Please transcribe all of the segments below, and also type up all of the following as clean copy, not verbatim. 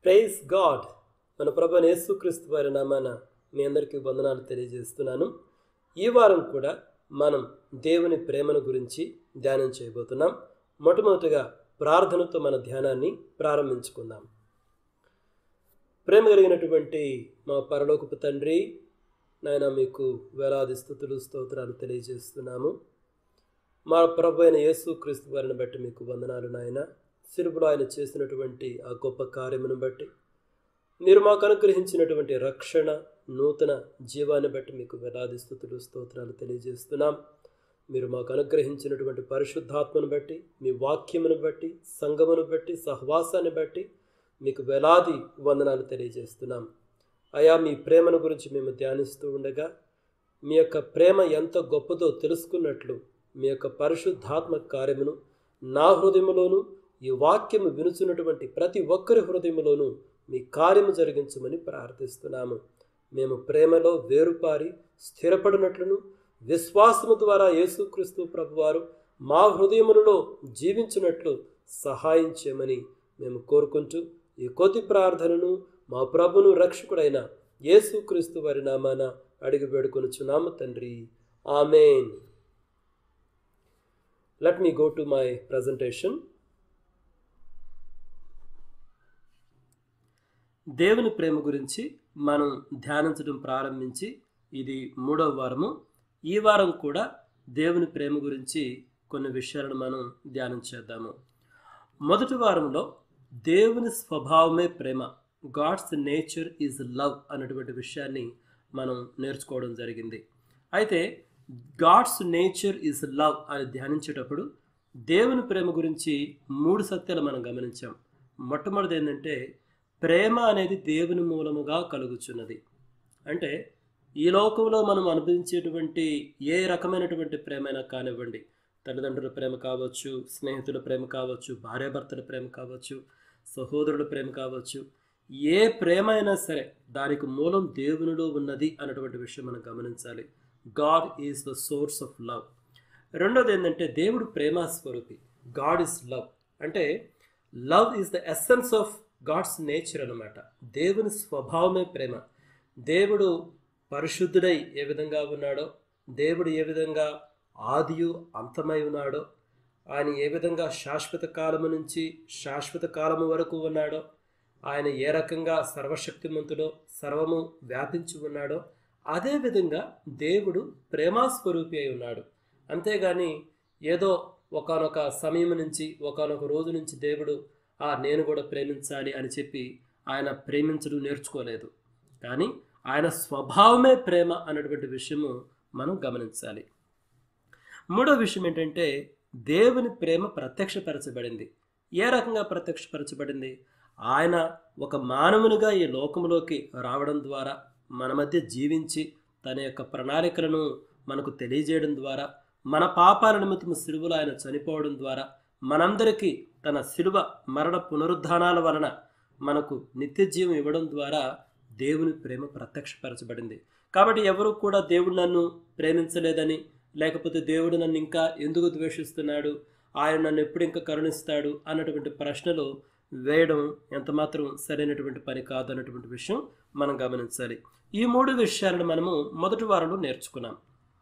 Praise God. మన ప్రభువైన యేసుక్రీస్తు వారి నామాన మీ అందరికీ వందనాలు తెలియజేస్తున్నాను. ఈ వారం కూడా మనం దేవుని ప్రేమను గురించి ధ్యానం చేయబోతున్నాం. మొట్టమొదటిగా ప్రార్థనతో మన ధ్యానాన్ని ప్రారంభించుకుందాం. ప్రేమ కలిగినటువంటి మా పరలోకపు తండ్రి, నాయన మీకు వేలాది స్తుతులు స్తోత్రాలు తెలియజేస్తున్నాము. మా ప్రభువైన యేసుక్రీస్తు వారిని బట్టి మీకు వందనాలు నాయన. సిలువలో ఆయన చేసినటువంటి ఆ గొప్ప కార్యమును బట్టి, మీరు మాకు అనుగ్రహించినటువంటి రక్షణ, నూతన జీవాన్ని బట్టి మీకు వేలాది స్తుతులు స్తోత్రాలు తెలియజేస్తున్నాం. మీరు మాకు అనుగ్రహించినటువంటి పరిశుద్ధాత్మను బట్టి, మీ వాక్యమును బట్టి, సంఘమును బట్టి, సహవాసాన్ని బట్టి మీకు వేలాది వందనాలు తెలియజేస్తున్నాం. అయా, మీ ప్రేమను గురించి మేము ధ్యానిస్తూ ఉండగా మీ యొక్క ప్రేమ ఎంత గొప్పదో తెలుసుకున్నట్లు మీ యొక్క పరిశుద్ధాత్మ కార్యమును నా హృదయములోను, ఈ వాక్యము వినుచున్నటువంటి ప్రతి ఒక్కరి హృదయములోనూ మీ కార్యము జరిగించమని ప్రార్థిస్తున్నాము. మేము ప్రేమలో వేరుపారి స్థిరపడినట్లును, విశ్వాసము ద్వారా యేసుక్రీస్తు ప్రభువారు మా హృదయములలో జీవించినట్లు సహాయం చేయమని మేము కోరుకుంటూ ఈ కొద్ది ప్రార్థనను మా ప్రభును రక్షకుడైన యేసుక్రీస్తు వారి నామాన అడిగి వేడుకొనుచున్నాము తండ్రి. ఆమేన్. Let me go to my presentation. దేవుని ప్రేమ గురించి మనం ధ్యానించడం ప్రారంభించి ఇది 3వ వారము. ఈ వారం కూడా దేవుని ప్రేమ గురించి కొన్ని విషయాలను మనం ధ్యానం చేద్దాము. మొదటి వారంలో దేవుని స్వభావమే ప్రేమ, గాడ్స్ నేచర్ ఈజ్ లవ్ అన్నటువంటి విషయాన్ని మనం నేర్చుకోవడం జరిగింది. అయితే గాడ్స్ నేచర్ ఈజ్ లవ్ అని ధ్యానించేటప్పుడు దేవుని ప్రేమ గురించి 3 సత్యాలు మనం గమనించాం. మొట్టమొదటిది ఏంటంటే, ప్రేమ అనేది దేవుని మూలముగా కలుగుచున్నది. అంటే ఈ లోకంలో మనం అనుభవించేటువంటి ఏ రకమైనటువంటి ప్రేమైనా కానివ్వండి, తల్లిదండ్రుల ప్రేమ కావచ్చు, స్నేహితుల ప్రేమ కావచ్చు, భార్యాభర్తల ప్రేమ కావచ్చు, సహోదరుల ప్రేమ కావచ్చు, ఏ ప్రేమ అయినా సరే దానికి మూలం దేవునిలో ఉన్నది అన్నటువంటి విషయం మనం గమనించాలి. God is the source of love. రెండోది ఏంటంటే, దేవుడు ప్రేమ స్వరూపి. God is love. అంటే love is the essence of God's nature అన్నమాట. దేవుని స్వభావమే ప్రేమ. దేవుడు పరిశుద్ధుడై ఏ విధంగా ఉన్నాడో, దేవుడు ఏ విధంగా ఆదియు అంతమై ఉన్నాడో, ఆయన ఏ విధంగా శాశ్వత కాలము నుంచి శాశ్వత కాలము వరకు ఉన్నాడో, ఆయన ఏ రకంగా సర్వశక్తిమంతుడో, సర్వము వ్యాపించి ఉన్నాడో, అదేవిధంగా దేవుడు ప్రేమాస్వరూపి అయి ఉన్నాడు. అంతేగాని ఏదో ఒకానొక సమయం నుంచి, ఒకానొక రోజు నుంచి దేవుడు నేను కూడా ప్రేమించాలి అని చెప్పి ఆయన ప్రేమించడం నేర్చుకోలేదు. కానీ ఆయన స్వభావమే ప్రేమ అన్నటువంటి విషయము మనం గమనించాలి. మూడో విషయం ఏంటంటే, దేవుని ప్రేమ ప్రత్యక్షపరచబడింది. ఏ రకంగా ప్రత్యక్షపరచబడింది? ఆయన ఒక మానవునిగా ఈ లోకంలోకి రావడం ద్వారా, మన మధ్య జీవించి తన యొక్క ప్రణాళికలను మనకు తెలియజేయడం ద్వారా, మన పాపాల నిమిత్తము సిలువలో ఆయన చనిపోవడం ద్వారా, మనందరికీ తన సిలువ మరణ పునరుద్ధానాల వలన మనకు నిత్య జీవం ఇవ్వడం ద్వారా దేవుని ప్రేమ ప్రత్యక్షపరచబడింది. కాబట్టి ఎవరు కూడా దేవుడు నన్ను ప్రేమించలేదని, లేకపోతే దేవుడు నన్ను ఇంకా ఎందుకు ద్వేషిస్తున్నాడు, ఆయన నన్ను ఎప్పుడు ఇంకా కరుణిస్తాడు అన్నటువంటి ప్రశ్నలు వేయడం ఎంతమాత్రం సరైనటువంటి పని కాదు అన్నటువంటి విషయం మనం గమనించాలి. ఈ 3 విషయాలను మనము మొదటి వారంలో నేర్చుకున్నాం.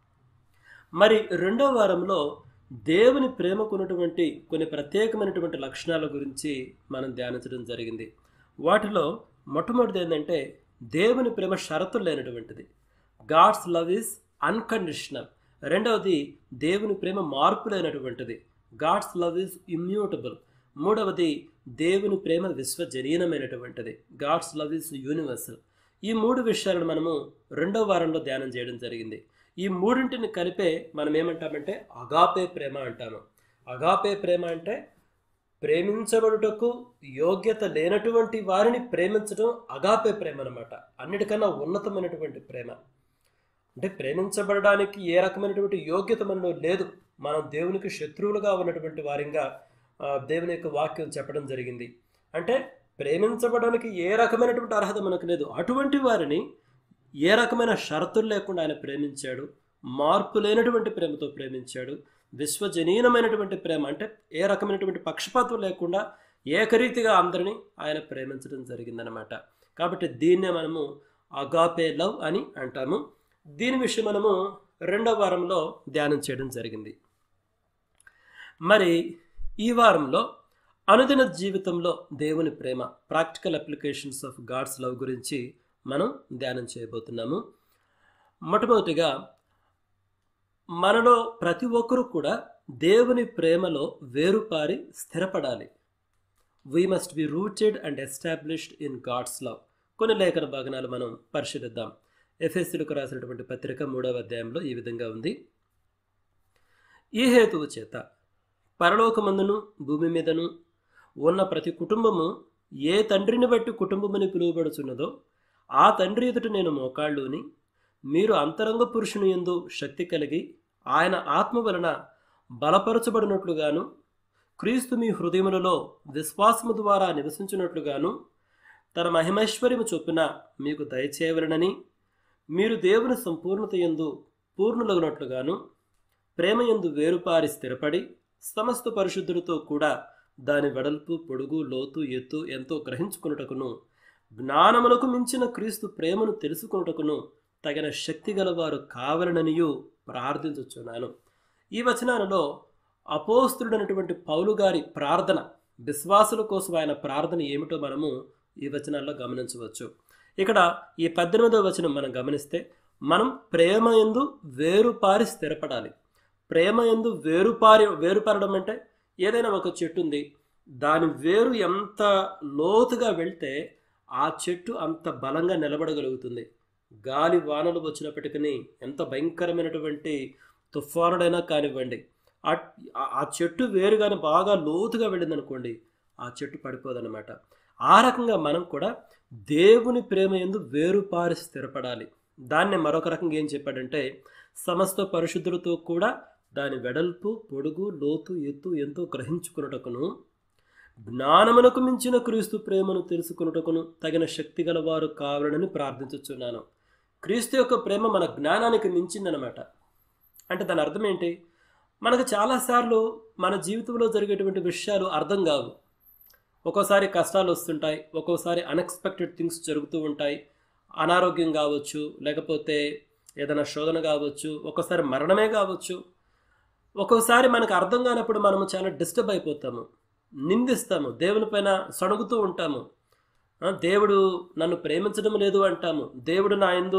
మరి రెండో వారంలో దేవుని ప్రేమకు ఉన్నటువంటి కొన్ని ప్రత్యేకమైనటువంటి లక్షణాల గురించి మనం ధ్యానించడం జరిగింది. వాటిలో మొట్టమొదటిది ఏంటంటే, దేవుని ప్రేమ షరతులు లేనటువంటిది. God's love is unconditional. రెండవది, దేవుని ప్రేమ మార్పు లేనటువంటిది. God's love is immutable. మూడవది, దేవుని ప్రేమ విశ్వజనీనమైనటువంటిది. God's love is universal. ఈ 3 విషయాలను మనము రెండో వారంలో ధ్యానం చేయడం జరిగింది. ఈ మూడింటిని కలిపే మనం ఏమంటామంటే అగాపే ప్రేమ అంటాము. అగాపే ప్రేమ అంటే ప్రేమించబడుటకు యోగ్యత లేనటువంటి వారిని ప్రేమించడం అగాపే ప్రేమ అన్నమాట. అన్నిటికన్నా ఉన్నతమైనటువంటి ప్రేమ. అంటే ప్రేమించబడడానికి ఏ రకమైనటువంటి యోగ్యత మనలో లేదు. మనం దేవునికి శత్రువులుగా ఉన్నటువంటి వారిగా దేవుని యొక్క వాక్యం చెప్పడం జరిగింది. అంటే ప్రేమించబడడానికి ఏ రకమైనటువంటి అర్హత మనకు లేదు. అటువంటి వారిని ఏ రకమైన షరతులు లేకుండా ఆయన ప్రేమించాడు. మార్పు లేనటువంటి ప్రేమతో ప్రేమించాడు. విశ్వజనీనమైనటువంటి ప్రేమ అంటే ఏ రకమైనటువంటి పక్షపాతం లేకుండా ఏకరీతిగా అందరినీ ఆయన ప్రేమించడం జరిగిందనమాట. కాబట్టి దీన్నే మనము అగాపే లవ్ అని అంటాము. దీని విషయం మనము 2వ వారంలో ధ్యానం చేయడం జరిగింది. మరి ఈ వారంలో అనుదిన జీవితంలో దేవుని ప్రేమ, practical applications of God's love గురించి మనం ధ్యానం చేయబోతున్నాము. మొట్టమొదటిగా మనలో ప్రతి ఒక్కరూ కూడా దేవుని ప్రేమలో వేరుపారి స్థిరపడాలి. We must be rooted and established in God's love. కొన్ని లేఖన భాగనాలు మనం పరిశీలిద్దాం. ఎఫెసీయులకు రాసినటువంటి పత్రిక 3వ అధ్యాయంలో ఈ విధంగా ఉంది. ఈ హేతువు చేత పరలోకమందును భూమి మీదను ఉన్న ప్రతి కుటుంబము ఏ తండ్రిని బట్టి కుటుంబమని పిలువబడుచున్నదో ఆ తండ్రి ఎదుట నేను మోకాళ్ళుని, మీరు అంతరంగ పురుషుని యందు శక్తి కలిగి ఆయన ఆత్మ వలన బలపరచబడినట్లుగాను, క్రీస్తు మీ హృదయములలో విశ్వాసము ద్వారా నివసించినట్లుగాను తన మహిమైశ్వర్యము చొప్పున మీకు దయచేయవలనని, మీరు దేవుని సంపూర్ణత యందు పూర్ణులగునట్లుగాను ప్రేమ యందు వేరుపారి స్థిరపడి సమస్త పరిశుద్ధులతో కూడా దాని వెడల్పు, పొడుగు, లోతు, ఎత్తు ఎంతో గ్రహించుకొనుటకును, జ్ఞానములకు మించిన క్రీస్తు ప్రేమను తెలుసుకొనుటకును తగిన శక్తి గలవారు కావాలననియు ప్రార్థించుచున్నాను. ఈ వచనాలలో అపోస్తులుడైనటువంటి పౌలు గారి ప్రార్థన, విశ్వాసుల కోసం ఆయన ప్రార్థన ఏమిటో మనము ఈ వచనాల్లో గమనించవచ్చు. ఇక్కడ ఈ 18వ వచనం మనం గమనిస్తే, మనం ప్రేమ యందు వేరుపారి స్థిరపడాలి. ప్రేమ యందు వేరుపారడం అంటే ఏదైనా ఒక చెట్టు ఉంది, దాని వేరు ఎంత లోతుగా వెళ్తే ఆ చెట్టు అంత బలంగా నిలబడగలుగుతుంది. గాలి వానలు వచ్చినప్పటికీ ఎంత భయంకరమైనటువంటి తుఫానుడైనా కానివ్వండి, ఆ చెట్టు వేరు కానీ బాగా లోతుగా వెళ్ళిందనుకోండి, ఆ చెట్టు పడిపోదన్నమాట. ఆ రకంగా మనం కూడా దేవుని ప్రేమ యందు వేరుపారి స్థిరపడాలి. దాన్ని మరొక రకంగా ఏం చెప్పాడంటే, సమస్త పరిశుద్ధులతో కూడా దాని వెడల్పు, పొడుగు, లోతు, ఎత్తు ఎంతో గ్రహించుకున్నటకును, జ్ఞానమునకు మించిన క్రీస్తు ప్రేమను తెలుసుకున్నటకును తగిన శక్తి గలవారు కావాలని ప్రార్థించుచున్నాను. క్రీస్తు యొక్క ప్రేమ మన జ్ఞానానికి మించిందనమాట. అంటే దాని అర్థం ఏంటి? మనకు చాలాసార్లు మన జీవితంలో జరిగేటువంటి విషయాలు అర్థం కావు. ఒక్కోసారి కష్టాలు వస్తుంటాయి, ఒక్కోసారి అన్ఎక్స్పెక్టెడ్ థింగ్స్ జరుగుతూ ఉంటాయి. అనారోగ్యం కావచ్చు, లేకపోతే ఏదైనా శోధన కావచ్చు, ఒక్కోసారి మరణమే కావచ్చు. ఒక్కోసారి మనకు అర్థం కానప్పుడు మనము చాలా డిస్టర్బ్ అయిపోతాము, నిందిస్తాము, దేవుని పైన సణుగుతూ ఉంటాము. దేవుడు నన్ను ప్రేమించడం లేదు అంటాము, దేవుడు నా యందు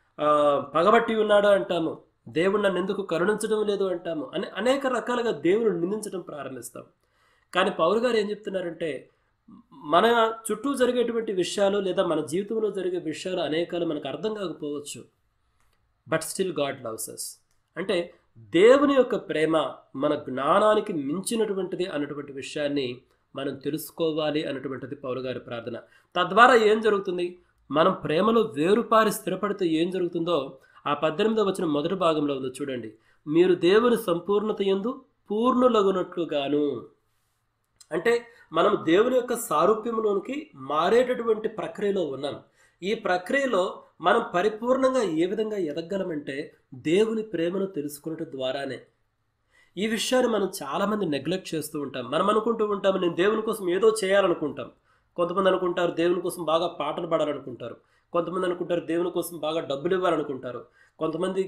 పగబట్టి ఉన్నాడు అంటాము, దేవుడు నన్ను ఎందుకు కరుణించడం లేదు అంటాము. అనేక రకాలుగా దేవుడు నిందించడం ప్రారంభిస్తాం. కానీ పౌలు గారు ఏం చెప్తున్నారంటే, మన చుట్టూ జరిగేటువంటి విషయాలు లేదా మన జీవితంలో జరిగే విషయాలు అనేకాలు మనకు అర్థం కాకపోవచ్చు, but still God loves us. అంటే దేవుని యొక్క ప్రేమ మన జ్ఞానానికి మించినటువంటిది అన్నటువంటి విషయాన్ని మనం తెలుసుకోవాలి అన్నటువంటిది పౌలు గారి ప్రార్థన. తద్వారా ఏం జరుగుతుంది? మనం ప్రేమలో వేరుపారి స్థిరపడితే ఏం జరుగుతుందో ఆ 18వ వచనం మొదటి భాగంలో ఉందో చూడండి. మీరు దేవుని సంపూర్ణత యందు పూర్ణులగునట్లుగాను. అంటే మనం దేవుని యొక్క సారూప్యంలోనికి మారేటటువంటి ప్రక్రియలో ఉన్నాం. ఈ ప్రక్రియలో మనం పరిపూర్ణంగా ఏ విధంగా ఎదగలమంటే దేవుని ప్రేమను తెలుసుకున్నట్టు ద్వారానే. ఈ విషయాన్ని మనం చాలామంది నెగ్లెక్ట్ చేస్తూ ఉంటాం. మనం అనుకుంటూ ఉంటాం, నేను దేవుని కోసం ఏదో చేయాలనుకుంటాం. కొంతమంది అనుకుంటారు దేవుని కోసం బాగా పాటలు పాడాలనుకుంటారు, కొంతమంది అనుకుంటారు దేవుని కోసం బాగా డబ్బులు ఇవ్వాలనుకుంటారు, కొంతమంది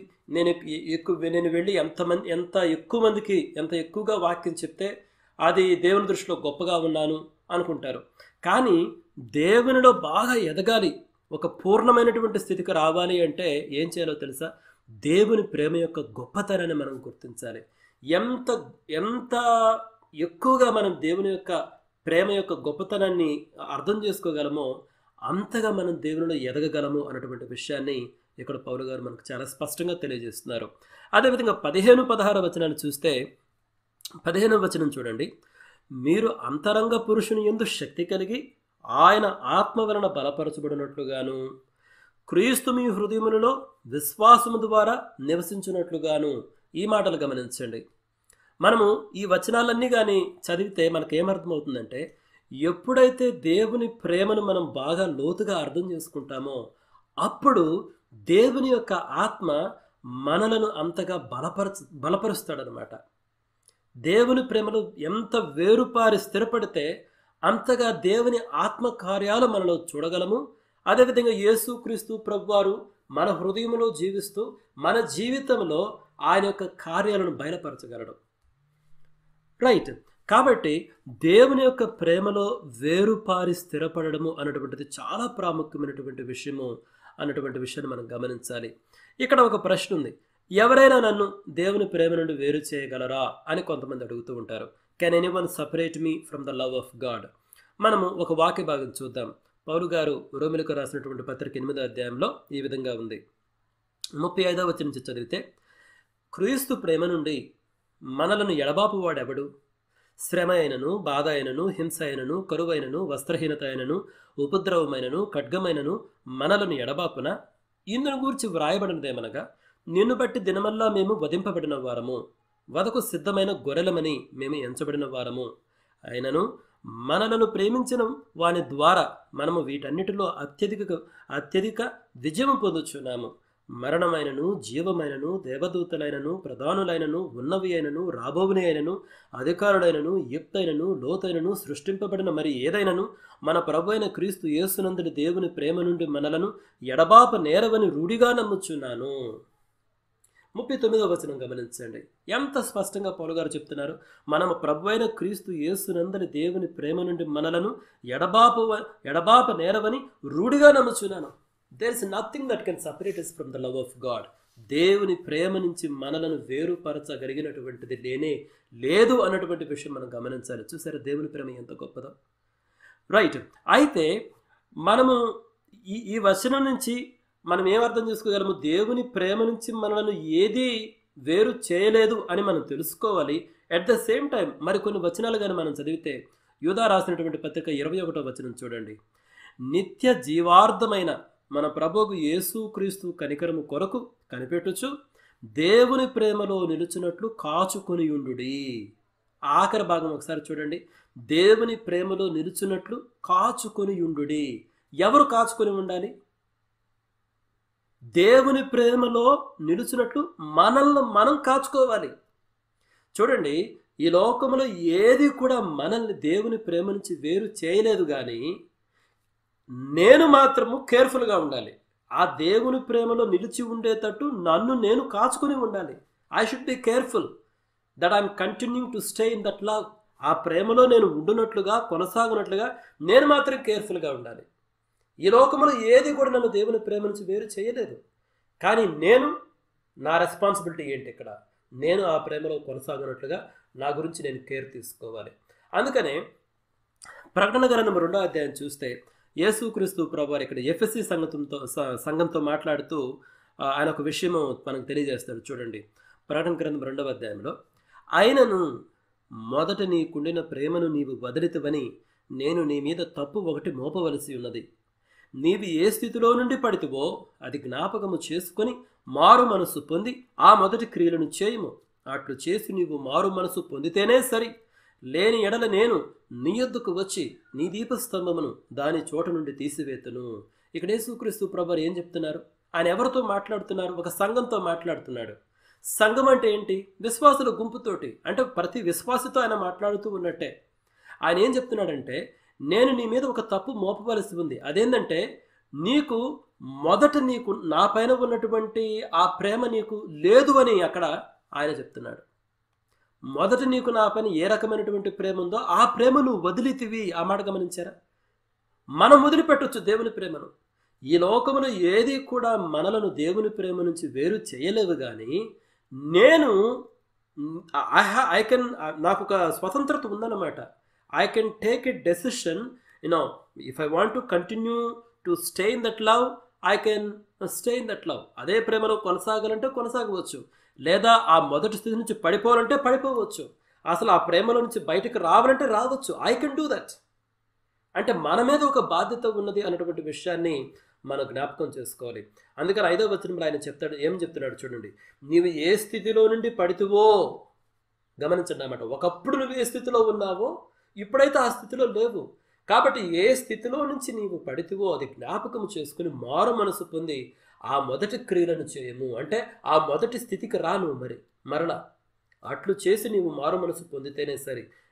నేను వెళ్ళి ఎంత ఎక్కువ మందికి ఎంత ఎక్కువగా వాక్యం చెప్తే అది దేవుని దృష్టిలో గొప్పగా ఉన్నాను అనుకుంటారు. కానీ దేవునిలో బాగా ఎదగాలి, ఒక పూర్ణమైనటువంటి స్థితికి రావాలి అంటే ఏం చేయాలో తెలుసా? దేవుని ప్రేమ యొక్క గొప్పతనాన్ని మనం గుర్తించాలి. ఎంత ఎంత ఎక్కువగా మనం దేవుని యొక్క ప్రేమ యొక్క గొప్పతనాన్ని అర్థం చేసుకోగలమో అంతగా మనం దేవునిలో ఎదగగలము అన్నటువంటి విషయాన్ని ఇక్కడ పౌలు గారు మనకు చాలా స్పష్టంగా తెలియజేస్తున్నారు. అదేవిధంగా 15-16 వచనాలు చూస్తే, 15వ వచనం చూడండి. మీరు అంతరంగ పురుషుని యందు శక్తి కలిగి ఆయన ఆత్మ వలన బలపరచబడినట్లుగాను, క్రీస్తు మీ హృదయములలో విశ్వాసము ద్వారా నివసించినట్లుగాను. ఈ మాటలు గమనించండి. మనము ఈ వచనాలన్నీ కానీ చదివితే మనకేమర్థమవుతుందంటే, ఎప్పుడైతే దేవుని ప్రేమను మనం బాగా లోతుగా అర్థం చేసుకుంటామో అప్పుడు దేవుని యొక్క ఆత్మ మనలను అంతగా బలపరుస్తాడనమాట. దేవుని ప్రేమలో ఎంత వేరుపారి స్థిరపడితే అంతగా దేవుని ఆత్మకార్యాలు మనలో చూడగలము. అదేవిధంగా యేసుక్రీస్తు ప్రభువారు మన హృదయంలో జీవిస్తూ మన జీవితంలో ఆయన యొక్క కార్యాలను బయలుపరచగలడు. రైట్. కాబట్టి దేవుని యొక్క ప్రేమలో వేరుపారి స్థిరపడము అన్నటువంటిది చాలా ప్రాముఖ్యమైనటువంటి విషయము అన్నటువంటి విషయాన్ని మనం గమనించాలి. ఇక్కడ ఒక ప్రశ్న ఉంది. ఎవరైనా నన్ను దేవుని ప్రేమ నుండి వేరు చేయగలరా అని కొంతమంది అడుగుతూ ఉంటారు. Can anyone separate me from the love of God? మనము ఒక వాక్య భాగం చూద్దాం. పౌలు గారు రోమిలకు రాసినటువంటి పత్రిక 8వ అధ్యాయంలో ఈ విధంగా ఉంది. 35వ వచనం నుంచి చదివితే, క్రీస్తు ప్రేమ నుండి మనలను ఎడబాపు వాడెవడు? శ్రమ అయినను, బాధ అయినను, హింస అయినను, కరువైనను, వస్త్రహీనత అయినను, ఉపద్రవమైనను, ఖడ్గమైనను మనలను ఎడబాపున? ఇందును గూర్చి వ్రాయబడినదేమనగా, నిన్ను బట్టి దినమల్లా మేము వధింపబడిన వారము, వదకు సిద్ధమైన గొర్రెలమని మేము ఎంచబడిన వారము. అయినను మనలను ప్రేమించిన వాని ద్వారా మనము వీటన్నిటిలో అత్యధిక విజయం పొందుచున్నాము. మరణమైనను, జీవమైనను, దేవదూతలైనను, ప్రధానులైనను, ఉన్నవి అయినను, రాబోవుని అయినను, అధికారులైనను, యుక్తైనను, లోతైనను, సృష్టింపబడిన మరి ఏదైనను మన ప్రభు అయిన క్రీస్తు యేసునందుని దేవుని ప్రేమ నుండి మనలను ఎడబాప నేరవని రూఢిగా నమ్ముచున్నాను. 39వ వచనం గమనించండి. ఎంత స్పష్టంగా పౌలు గారు చెప్తున్నారు. మనము ప్రభు అయిన క్రీస్తు యేసునందరి దేవుని ప్రేమ నుండి మనలను ఎడబాప నేరవని రూఢిగా నమ్ముచున్నాను. There is nothing that can separate us from the love of God. దేవుని ప్రేమ నుంచి మనలను వేరుపరచగలిగినటువంటిది లేనే లేదు అన్నటువంటి విషయం మనం గమనించాలి. చూసారా దేవుని ప్రేమ ఎంత గొప్పదో. రైట్. అయితే మనము ఈ వచనం నుంచి మనం ఏమర్థం చేసుకోగలము? దేవుని ప్రేమ నుంచి మనలను ఏది వేరు చేయలేదు అని మనం తెలుసుకోవాలి. అట్ ద సేమ్ టైం మరికొన్ని వచనాలు కానీ మనం చదివితే, యూదా రాసినటువంటి పత్రిక 21వ వచనం చూడండి. నిత్య జీవార్థమైన మన ప్రభువు యేసుక్రీస్తు కనికరము కొరకు కనిపెట్టుచు దేవుని ప్రేమలో నిలుచున్నట్లు కాచుకొని ఉండుడి. ఆఖరి భాగం ఒకసారి చూడండి. దేవుని ప్రేమలో నిలుచున్నట్లు కాచుకొని ఉండుడి. ఎవరు కాచుకొని ఉండాలి? దేవుని ప్రేమలో నిలుచున్నట్లు మనల్ని మనం కాచుకోవాలి. చూడండి, ఈ లోకంలో ఏది కూడా మనల్ని దేవుని ప్రేమ నుంచి వేరు చేయలేదు. కానీ నేను మాత్రము కేర్ఫుల్గా ఉండాలి. ఆ దేవుని ప్రేమలో నిలిచి ఉండేటట్టు నన్ను నేను కాచుకొని ఉండాలి. I should be careful that I'm continuing to stay in that love. ఆ ప్రేమలో నేను ఉండునట్లుగా, కొనసాగునట్లుగా నేను మాత్రం కేర్ఫుల్గా ఉండాలి. ఈ లోకంలో ఏది కూడా నన్ను దేవుని ప్రేమ నుంచి వేరు చేయలేదు. కానీ నా రెస్పాన్సిబిలిటీ ఏంటి? ఇక్కడ నేను ఆ ప్రేమలో కొనసాగునట్లుగా నా గురించి నేను కేర్ తీసుకోవాలి. అందుకనే ప్రకటన గ్రంథం 2వ అధ్యాయం చూస్తే యేసుక్రీస్తు ప్రభువారు ఇక్కడ ఎఫెసీ సంఘంతో మాట్లాడుతూ ఆయన ఒక విషయము మనకు తెలియజేస్తాడు. చూడండి, ప్రకటన గ్రంథం 2వ అధ్యాయంలో, ఆయనను మొదట నీకుండిన ప్రేమను నీవు వదిలితివని నేను నీ మీద తప్పు ఒకటి మోపవలసి ఉన్నది. నీవు ఏ స్థితిలో నుండి పడితివో అది జ్ఞాపకము చేసుకొని మారు మనసు పొంది ఆ మొదటి క్రియలను చేయుము. అట్లు చేసి నీవు మారు మనసు పొందితేనే సరి. లేని ఎడల నేను నీ యొద్దకు వచ్చి నీ దీపస్తంభమును దాని చోట నుండి తీసివేతును. ఇక్కడ యేసుక్రీస్తు ప్రభువారు ఏం చెప్తున్నారు? ఆయన ఎవరితో మాట్లాడుతున్నారు? ఒక సంఘంతో మాట్లాడుతున్నాడు. సంఘం అంటే ఏంటి? విశ్వాసుల గుంపుతోటి, అంటే ప్రతి విశ్వాసితో ఆయన మాట్లాడుతూ ఉన్నట్టే. ఆయన ఏం చెప్తున్నాడంటే, నేను నీ మీద ఒక తప్పు మోపవలసి ఉంది. అదేంటంటే, నీకు నా పైన ఉన్నటువంటి ఆ ప్రేమ నీకు లేదు అని అక్కడ ఆయన చెప్తున్నాడు. మొదట నీకు నా పైన ఏ రకమైనటువంటి ప్రేమ ఉందో ఆ ప్రేమ నువ్వు వదిలితివి. ఆ మాట గమనించారా? మనం వదిలిపెట్టొచ్చు దేవుని ప్రేమను. ఈ లోకములో ఏది కూడా మనలను దేవుని ప్రేమ నుంచి వేరు చేయలేవు. కానీ నాకు ఒక స్వతంత్రత ఉందన్నమాట. I can take a decision, if I want to continue to stay in that love, I can stay in that love. అదే ప్రేమలో కొనసాగాలంటే కొనసాగవచ్చు, లేదా ఆ మొదటి స్థితి నుంచి పడిపోవాలంటే పడిపోవచ్చు, అసలు ఆ ప్రేమలో నుంచి బయటకు రావాలంటే రావచ్చు. I can do that. అంటే మన మీద ఒక బాధ్యత ఉన్నది అన్నటువంటి విషయాన్ని మనం జ్ఞాపకం చేసుకోవాలి. అందుకని 5వ వచనంలో ఆయన ఏం చెప్తున్నాడు చూడండి. నీవు ఏ స్థితిలో నుండి పడితివో గమనించండి అన్నమాట. ఒకప్పుడు నువ్వు ఏ స్థితిలో ఉన్నావో ఇప్పుడైతే ఆ స్థితిలో లేవు. కాబట్టి ఏ స్థితిలో నుంచి నీవు పడితివో అది జ్ఞాపకం చేసుకుని మారు మనసు పొంది ఆ మొదటి క్రియలను చేయము. అంటే ఆ మొదటి స్థితికి రాను మరలా అట్లు చేసి నీవు మారు మనసు పొందితేనే సరి.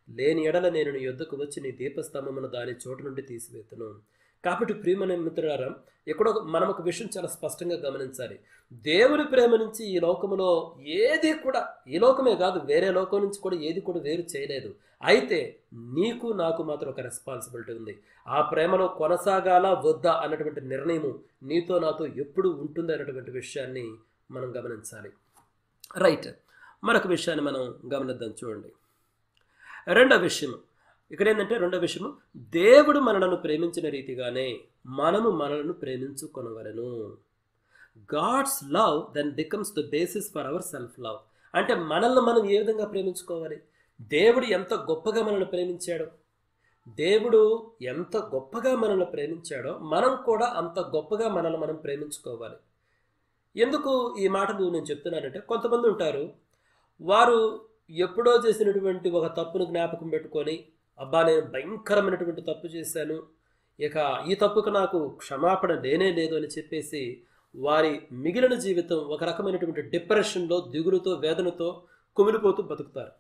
లేని ఎడల నేను నీ యొద్దకు వచ్చి నీ దీపస్తంభమును దాని చోటు నుండి తీసివేతును. కాబట్టి ప్రియమైన మిత్రులారా, ఎక్కడో మనం ఒక విషయం చాలా స్పష్టంగా గమనించాలి. దేవుని ప్రేమ నుంచి ఈ లోకములో ఏది కూడా, ఈ లోకమే కాదు వేరే లోకం నుంచి కూడా ఏది కూడా వేరు చేయలేదు. అయితే నీకు నాకు మాత్రం ఒక రెస్పాన్సిబిలిటీ ఉంది. ఆ ప్రేమలో కొనసాగాల వద్దా అన్నటువంటి నిర్ణయము నీతో నాతో ఎప్పుడు ఉంటుంది అన్నటువంటి విషయాన్ని మనం గమనించాలి. రైట్, మరొక విషయాన్ని మనం గమనిద్దాం. చూడండి, రెండో విషయం ఇక్కడ ఏంటంటే, రెండో విషయము, దేవుడు మనలను ప్రేమించిన రీతిగానే మనము మనలను ప్రేమించుకొనవలెను. God's love then becomes the basis for our self love. అంటే మనల్ని మనం ఏ విధంగా ప్రేమించుకోవాలి? దేవుడు ఎంత గొప్పగా మనల్ని ప్రేమించాడో, దేవుడు ఎంత గొప్పగా మనల్ని ప్రేమించాడో మనం కూడా అంత గొప్పగా మనల్ని మనం ప్రేమించుకోవాలి. ఎందుకు ఈ మాటలు నేను చెప్తున్నానంటే, కొంతమంది ఉంటారు, వారు ఎప్పుడో చేసినటువంటి ఒక తప్పును జ్ఞాపకం పెట్టుకొని, అబ్బా నేను భయంకరమైనటువంటి తప్పు చేశాను, ఇక ఈ తప్పుకు నాకు క్షమాపణ లేనే లేదు అని చెప్పేసి వారి మిగిలిన జీవితం ఒక రకమైనటువంటి డిప్రెషన్లో, దిగులుతో, వేదనతో కుమిలిపోతూ బతుకుతారు.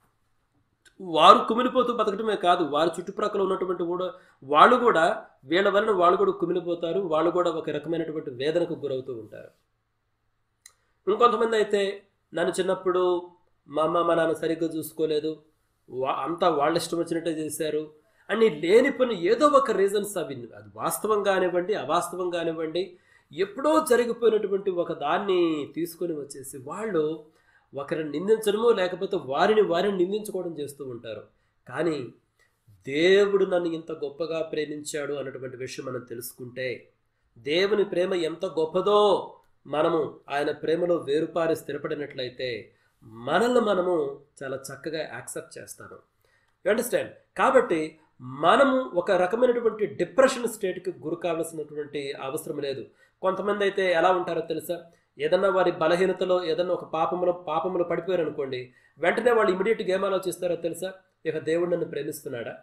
వారు కుమిలిపోతూ బతకడమే కాదు, వారి చుట్టుప్రక్కల ఉన్నటువంటి వాళ్ళు కూడా వీళ్ళ వలన వాళ్ళు కూడా కుమిలిపోతారు, వాళ్ళు కూడా ఒక రకమైనటువంటి వేదనకు గురవుతూ ఉంటారు. ఇంకొంతమంది అయితే, నన్ను చిన్నప్పుడు మా అమ్మ మా నాన్న సరిగ్గా చూసుకోలేదు, అంతా వాళ్ళ ఇష్టం వచ్చినట్టే చేశారు అని లేని పని ఏదో ఒక రీజన్స్, అవి అది వాస్తవం కానివ్వండి అవాస్తవం కానివ్వండి, ఎప్పుడో జరిగిపోయినటువంటి ఒక దాన్ని తీసుకొని వచ్చేసి వాళ్ళు ఒకరిని నిందించడము లేకపోతే వారిని నిందించుకోవడం చేస్తూ ఉంటారు. కానీ దేవుడు నన్ను ఇంత గొప్పగా ప్రేమించాడు అన్నటువంటి విషయం మనం తెలుసుకుంటే, దేవుని ప్రేమ ఎంత గొప్పదో మనము ఆయన ప్రేమలో వేరుపారి స్థిరపడినట్లయితే మనల్ని మనము చాలా చక్కగా యాక్సెప్ట్ చేస్తాము. You understand? కాబట్టి మనము ఒక రకమైనటువంటి డిప్రెషన్ స్టేట్కి గురి కావాల్సినటువంటి అవసరం లేదు. కొంతమంది అయితే ఎలా ఉంటారో తెలుసా, ఏదన్నా వారి బలహీనతలో ఏదన్నా ఒక పాపంలో పడిపోయారు అనుకోండి, వెంటనే వాళ్ళు ఇమీడియట్గా ఏం ఆలోచిస్తారో తెలుసా, ఇక దేవుడు నన్ను ప్రేమిస్తున్నాడా,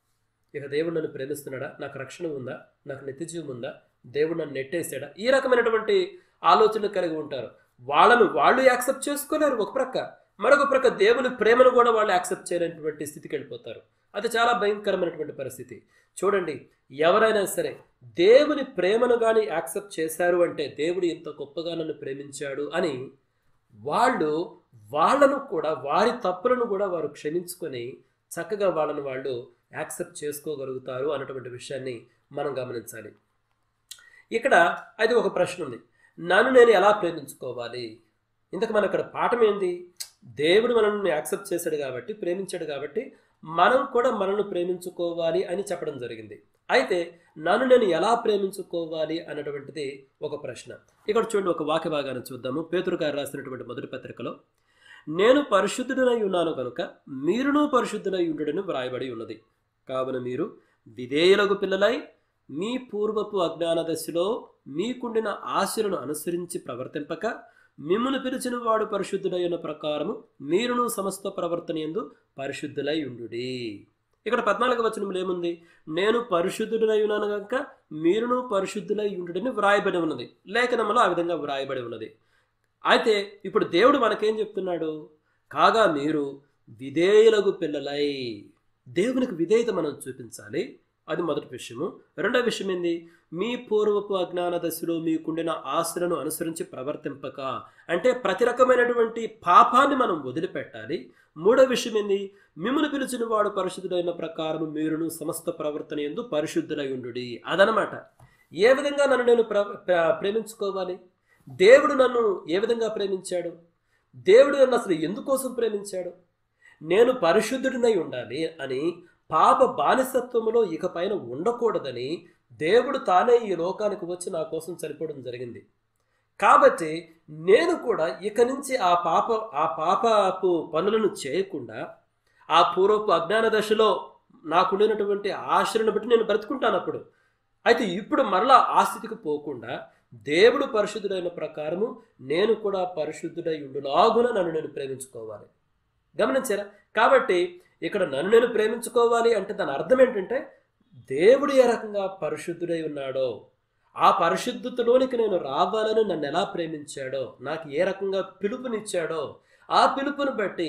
నాకు రక్షణ ఉందా, నాకు నిత్యజీవం ఉందా, దేవుడు నన్ను నెట్టేసాడా, ఈ రకమైనటువంటి ఆలోచనలు కలిగి ఉంటారు. వాళ్ళు యాక్సెప్ట్ చేసుకోలేరు ఒక ప్రక్క, మరొక ప్రక్క దేవుని ప్రేమను కూడా వాళ్ళు యాక్సెప్ట్ చేయలేనటువంటి స్థితికి వెళ్ళిపోతారు. అది చాలా భయంకరమైనటువంటి పరిస్థితి. చూడండి, ఎవరైనా సరే దేవుని ప్రేమను కానీ యాక్సెప్ట్ చేశారు అంటే, దేవుడు ఇంత గొప్పగా నన్ను ప్రేమించాడు అని వాళ్ళను కూడా, వారి తప్పులను కూడా వారు క్షమించుకొని చక్కగా వాళ్ళు యాక్సెప్ట్ చేసుకోగలుగుతారు అన్నటువంటి విషయాన్ని మనం గమనించాలి. ఇక్కడ అది ఒక ప్రశ్న ఉంది, నన్ను నేను ఎలా ప్రేమించుకోవాలి? ఇంతకు మన ఇక్కడ పాఠం ఏంది? దేవుడు మనల్ని యాక్సెప్ట్ చేశాడు కాబట్టి, ప్రేమించాడు కాబట్టి మనం కూడా మనల్ని ప్రేమించుకోవాలి అని చెప్పడం జరిగింది. అయితే నన్ను నేను ఎలా ప్రేమించుకోవాలి అన్నటువంటిది ఒక ప్రశ్న. ఇక్కడ చూడండి, ఒక వాక్య భాగాన్ని చూద్దాము. పేతురు గారు రాసినటువంటి మొదటి పత్రికలో, నేను పరిశుద్ధుడనై ఉన్నాను కనుక మీరును పరిశుద్ధులై ఉండుడని వ్రాయబడి ఉన్నది. కావున మీరు విధేయులకు పిల్లలై మీ పూర్వపు అజ్ఞాన దశలో మీకుండిన ఆశలను అనుసరించి ప్రవర్తింపక, మిమ్మును పిలిచిన వాడు పరిశుద్ధుడై ఉన్న ప్రకారము మీరును సమస్త ప్రవర్తన యందు పరిశుద్ధులై ఉండుడి. ఇక్కడ 14వ వచనంలో ఏముంది? నేను పరిశుద్ధుడై ఉన్నాను కనుక మీరును పరిశుద్ధులై ఉండుడని వ్రాయబడి ఉన్నది. లేఖనంలో ఆ విధంగా వ్రాయబడి ఉన్నది. అయితే ఇప్పుడు దేవుడు మనకేం చెప్తున్నాడు? కాగా మీరు విధేయులకు పిల్లలై, దేవునికి విధేయత మనం చూపించాలి. అది మొదటి విషయము. రెండవ విషయం ఏంది? మీ పూర్వపు అజ్ఞాన దశలో మీకుండిన ఆశలను అనుసరించి ప్రవర్తింపక, అంటే ప్రతి రకమైనటువంటి పాపాన్ని మనం వదిలిపెట్టాలి. మూడవ విషయం ఏంది? మిమ్మల్ని పిలిచిన వాడు పరిశుద్ధుడైన ప్రకారం మీరును సమస్త ప్రవర్తన యందు పరిశుద్ధులై ఉండుడి. అదనమాట. ఏ విధంగా నన్ను నేను ప్రేమించుకోవాలి? దేవుడు నన్ను ఏ విధంగా ప్రేమించాడు? దేవుడు నన్ను అసలు ఎందుకోసం ప్రేమించాడు? నేను పరిశుద్ధుడినై ఉండాలి అని, పాప బానిసత్వములో ఇక పైన ఉండకూడదని దేవుడు తానే ఈ లోకానికి వచ్చి నా కోసం చనిపోవడం జరిగింది. కాబట్టి నేను కూడా ఇక నుంచి ఆ పాపపు పనులను చేయకుండా, ఆ పూర్వపు అజ్ఞాన దశలో నాకుండినటువంటి ఆశలను బట్టి నేను బ్రతుకుంటాను అప్పుడు. అయితే ఇప్పుడు మరలా ఆ స్థితికి పోకుండా దేవుడు పరిశుద్ధుడైన ప్రకారము నేను కూడా పరిశుద్ధుడై ఉండులాగున నన్ను నేను ప్రేమించుకోవాలి. గమనించారా? కాబట్టి ఇక్కడ నన్ను నేను ప్రేమించుకోవాలి అంటే దాని అర్థం ఏంటంటే, దేవుడు ఏ రకంగా పరిశుద్ధుడై ఉన్నాడో, ఆ పరిశుద్ధతలోనికి నేను రావాలని నన్ను ఎలా ప్రేమించాడో, నాకు ఏ రకంగా పిలుపునిచ్చాడో, ఆ పిలుపుని బట్టి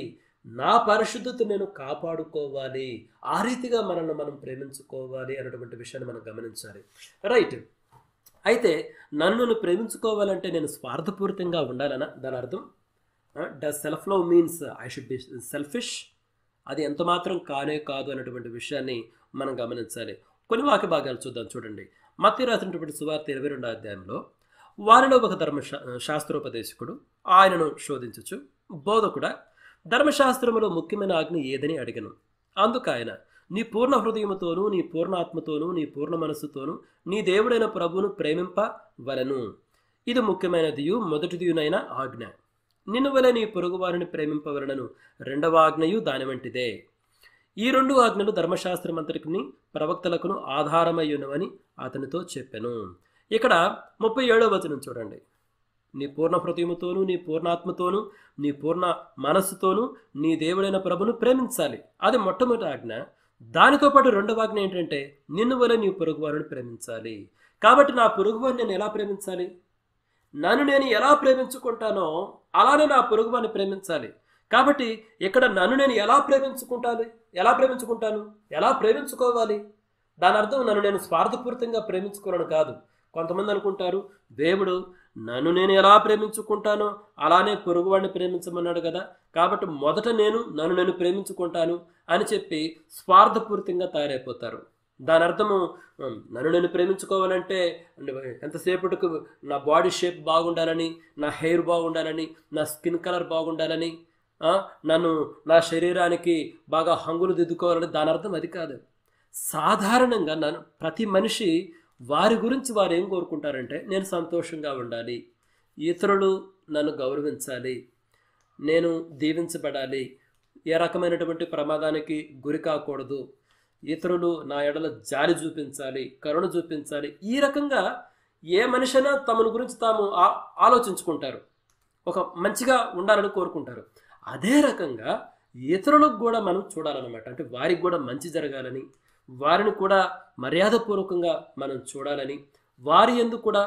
నా పరిశుద్ధత నేను కాపాడుకోవాలి, ఆ రీతిగా మనల్ని మనం ప్రేమించుకోవాలి అనేటువంటి విషయాన్ని మనం గమనించాలి. రైట్. అయితే నన్ను ప్రేమించుకోవాలంటే నేను స్వార్థపూరితంగా ఉండాలనా దాని అర్థం? Does self love means I should be selfish? అది ఎంత మాత్రం కానే కాదు అనేటువంటి విషయాన్ని మనం గమనించాలి. కొన్ని వాక్య భాగాలు చూద్దాం. చూడండి, మత్తయి రాసినటువంటి సువార్త 22వ అధ్యాయంలో, వారిలో ఒక శాస్త్రోపదేశకుడు ఆయనను శోధించుచు, బోధకుడా, ధర్మశాస్త్రములో ముఖ్యమైన ఆజ్ఞ ఏదని అడిగను. అందుకు ఆయన, నీ పూర్ణ హృదయముతోనూ, నీ పూర్ణ ఆత్మతోనూ, నీ పూర్ణ మనస్సుతోనూ నీ దేవుడైన ప్రభువును ప్రేమింపవలెను. ఇది ముఖ్యమైనదియు మొదటిదియునైన ఆజ్ఞ. నిన్ను వలె నీ పొరుగువారిని ప్రేమింపవలనను రెండవ ఆజ్ఞయు దాని వంటిదే. ఈ 2 ఆజ్ఞలు ధర్మశాస్త్రమంతటికిని ప్రవక్తలకును ఆధారమయ్యున్నవని అతనితో చెప్పెను. ఇక్కడ 37వ వచనం చూడండి. నీ పూర్ణ హృదయముతోనూ, నీ పూర్ణాత్మతోనూ, నీ పూర్ణ మనస్సుతోనూ నీ దేవుడైన ప్రభును ప్రేమించాలి. అది మొట్టమొదటి ఆజ్ఞ. దానితో పాటు రెండవ ఆజ్ఞ ఏంటంటే, నిన్ను వలె నీ పొరుగువారిని ప్రేమించాలి. కాబట్టి నా పొరుగువారిని నేను ఎలా ప్రేమించాలి? నన్ను నేను ఎలా ప్రేమించుకుంటానో అలానే నా పొరుగువారిని ప్రేమించాలి. కాబట్టి ఇక్కడ నన్ను నేను ఎలా ప్రేమించుకుంటాను, ఎలా ప్రేమించుకోవాలి? దాని అర్థం నన్ను నేను స్వార్థపూరితంగా ప్రేమించుకోవాలని కాదు. కొంతమంది అనుకుంటారు, దేవుడు నన్ను నేను ఎలా ప్రేమించుకుంటానో అలానే పొరుగువాడిని ప్రేమించమన్నాడు కదా, కాబట్టి మొదట నన్ను నేను ప్రేమించుకుంటాను అని చెప్పి స్వార్థపూరితంగా తయారైపోతారు. దాని అర్థము, నన్ను నేను ప్రేమించుకోవాలంటే ఎంతసేపటికి నా బాడీ షేప్ బాగుండాలని, నా హెయిర్ బాగుండాలని, నా స్కిన్ కలర్ బాగుండాలని, నా శరీరానికి బాగా హంగులు దిద్దుకోవాలని, దాని అర్థం అది కాదు. సాధారణంగా ప్రతి మనిషి వారి గురించి వారు ఏం కోరుకుంటారంటే, నేను సంతోషంగా ఉండాలి, ఇతరులు నన్ను గౌరవించాలి, నేను దీవించబడాలి, ఏ రకమైనటువంటి ప్రమాదానికి గురి కాకూడదు, ఇతరులు నా ఎడల జాలి చూపించాలి, కరుణ చూపించాలి. ఈ రకంగా ఏ మనిషైనా తమను గురించి తాము ఆలోచించుకుంటారు, ఒక మంచిగా ఉండాలని కోరుకుంటారు. అదే రకంగా ఇతరులకు కూడా మనం చూడాలన్నమాట. అంటే వారికి కూడా మంచి జరగాలని, వారిని కూడా మర్యాదపూర్వకంగా మనం చూడాలని, వారి యందు కూడా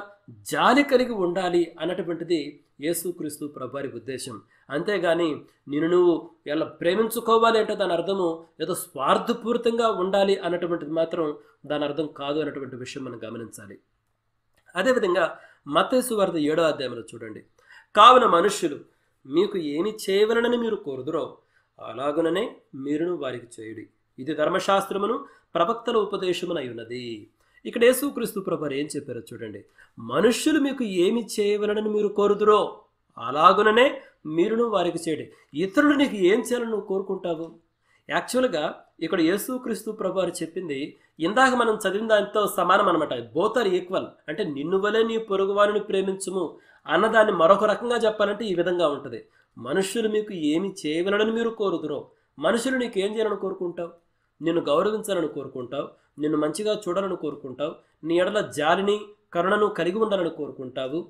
జాలి ఉండాలి అన్నటువంటిది యేసుక్రీస్తు ప్రభువారి ఉద్దేశం. అంతేగాని నువ్వు ఎలా ప్రేమించుకోవాలి అంటే దాని అర్థము ఏదో స్వార్థపూరితంగా ఉండాలి అన్నటువంటిది మాత్రం దాని అర్థం కాదు అన్నటువంటి విషయం మనం గమనించాలి. అదేవిధంగా మత్తయి సువార్త 7వ అధ్యాయంలో చూడండి, కావున మనుష్యులు మీకు ఏమి చేయవలనని మీరు కోరుదురో అలాగుననే మీరును వారికి చేయుడి, ఇది ధర్మశాస్త్రమును ప్రవక్తల ఉపదేశమునై ఉన్నది. ఇక్కడ యేసుక్రీస్తు ప్రభువారు ఏం చెప్పారో చూడండి, మనుష్యులు మీకు ఏమి చేయవలనని మీరు కోరుదురో అలాగుననే మీరును వారికి చేయండి. ఇతరులు నీకు ఏం చేయాలని నువ్వు కోరుకుంటావు? యాక్చువల్గా ఇక్కడ యేసుక్రీస్తు ప్రభువారు చెప్పింది ఇందాక మనం చదివిన దానితో సమానం అనమాట. Both are equal. అంటే నిన్ను వలె నీ పొరుగువారిని ప్రేమించుము అన్నదాన్ని మరొక రకంగా చెప్పాలంటే ఈ విధంగా ఉంటుంది. మనుష్యులు మీకు ఏమి చేయవలనని మీరు కోరుదురో, మనుషులు నీకు ఏం చేయాలని కోరుకుంటావు? నిన్ను గౌరవించాలని కోరుకుంటావు, నిన్ను మంచిగా చూడాలని కోరుకుంటావు, నీ ఎడల జాలిని కరుణను కలిగి ఉండాలని కోరుకుంటావు,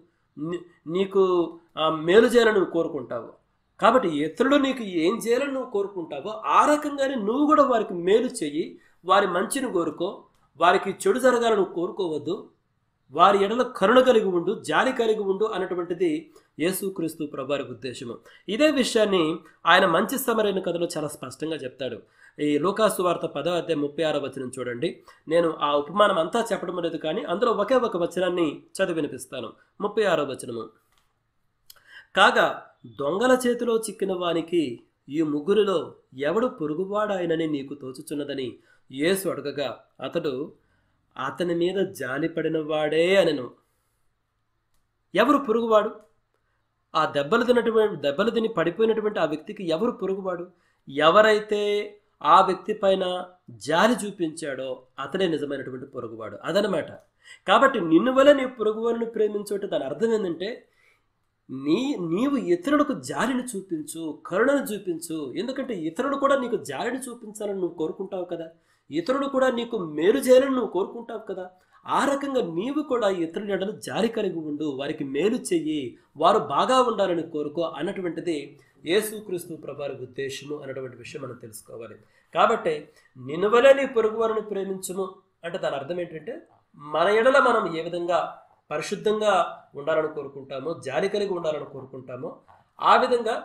నీకు మేలు చేయాలని కోరుకుంటావు. కాబట్టి ఇతరులు నీకు ఏం చేయాలని నువ్వు కోరుకుంటావో ఆ రకంగానే నువ్వు కూడా వారికి మేలు చెయ్యి, వారి మంచిని కోరుకో, వారికి చెడు జరగాలని కోరుకోవద్దు, వారి ఎడల కరుణ కలిగి ఉండు, జాలి కలిగి ఉండు అన్నటువంటిది యేసుక్రీస్తు ప్రభువారి ఉద్దేశము. ఇదే విషయాన్ని ఆయన మంచి సమరైన కథలో చాలా స్పష్టంగా చెప్తాడు. ఈ లూకాసు వార్త 10వ అధ్యాయం 36వ వచనం చూడండి. నేను ఆ ఉపమానం అంతా చెప్పడం లేదు, కానీ అందులో ఒకే ఒక వచనాన్ని చదివి వినిపిస్తాను. 36వ వచనము, కాగా దొంగల చేతిలో చిక్కిన వానికి ఈ ముగ్గురిలో ఎవడు పొరుగువాడాయనని నీకు తోచుచున్నదని యేసు అడగగా అతడు అతని మీద జాలిపడిన వాడే అనెను. ఎవరు పొరుగువాడు? ఆ దెబ్బలు తిని పడిపోయినటువంటి ఆ వ్యక్తికి ఎవరు పొరుగువాడు? ఎవరైతే ఆ వ్యక్తి పైన జాలి చూపించాడో అతడే నిజమైనటువంటి పొరుగువాడు. అదనమాట. కాబట్టి నిన్ను వల్ల నీ పొరుగువారిని ప్రేమించోటి దాని అర్థం ఏంటంటే నీవు ఇతరులకు జాలిని చూపించు, కరుణను చూపించు. ఎందుకంటే ఇతరులు కూడా నీకు జాలిని చూపించాలని నువ్వు కోరుకుంటావు కదా, ఇతరులు కూడా నీకు మేలు చేయాలని నువ్వు కోరుకుంటావు కదా. ఆ రకంగా నీవు కూడా ఇతరుల ఎడల జాలి కలిగి ఉండు, వారికి మేలు చెయ్యి, వారు బాగా ఉండాలని కోరుకో అన్నటువంటిది యేసుక్రీస్తు ప్రభువారి ఉద్దేశము అన్నటువంటి విషయం మనం తెలుసుకోవాలి. కాబట్టి నిన్ను వలె నీ పొరుగువారిని ప్రేమించుము అంటే దాని అర్థం ఏంటంటే మన ఎడల మనం ఏ విధంగా పరిశుద్ధంగా ఉండాలని కోరుకుంటామో, జాలి కలిగి ఉండాలని కోరుకుంటామో, ఆ విధంగా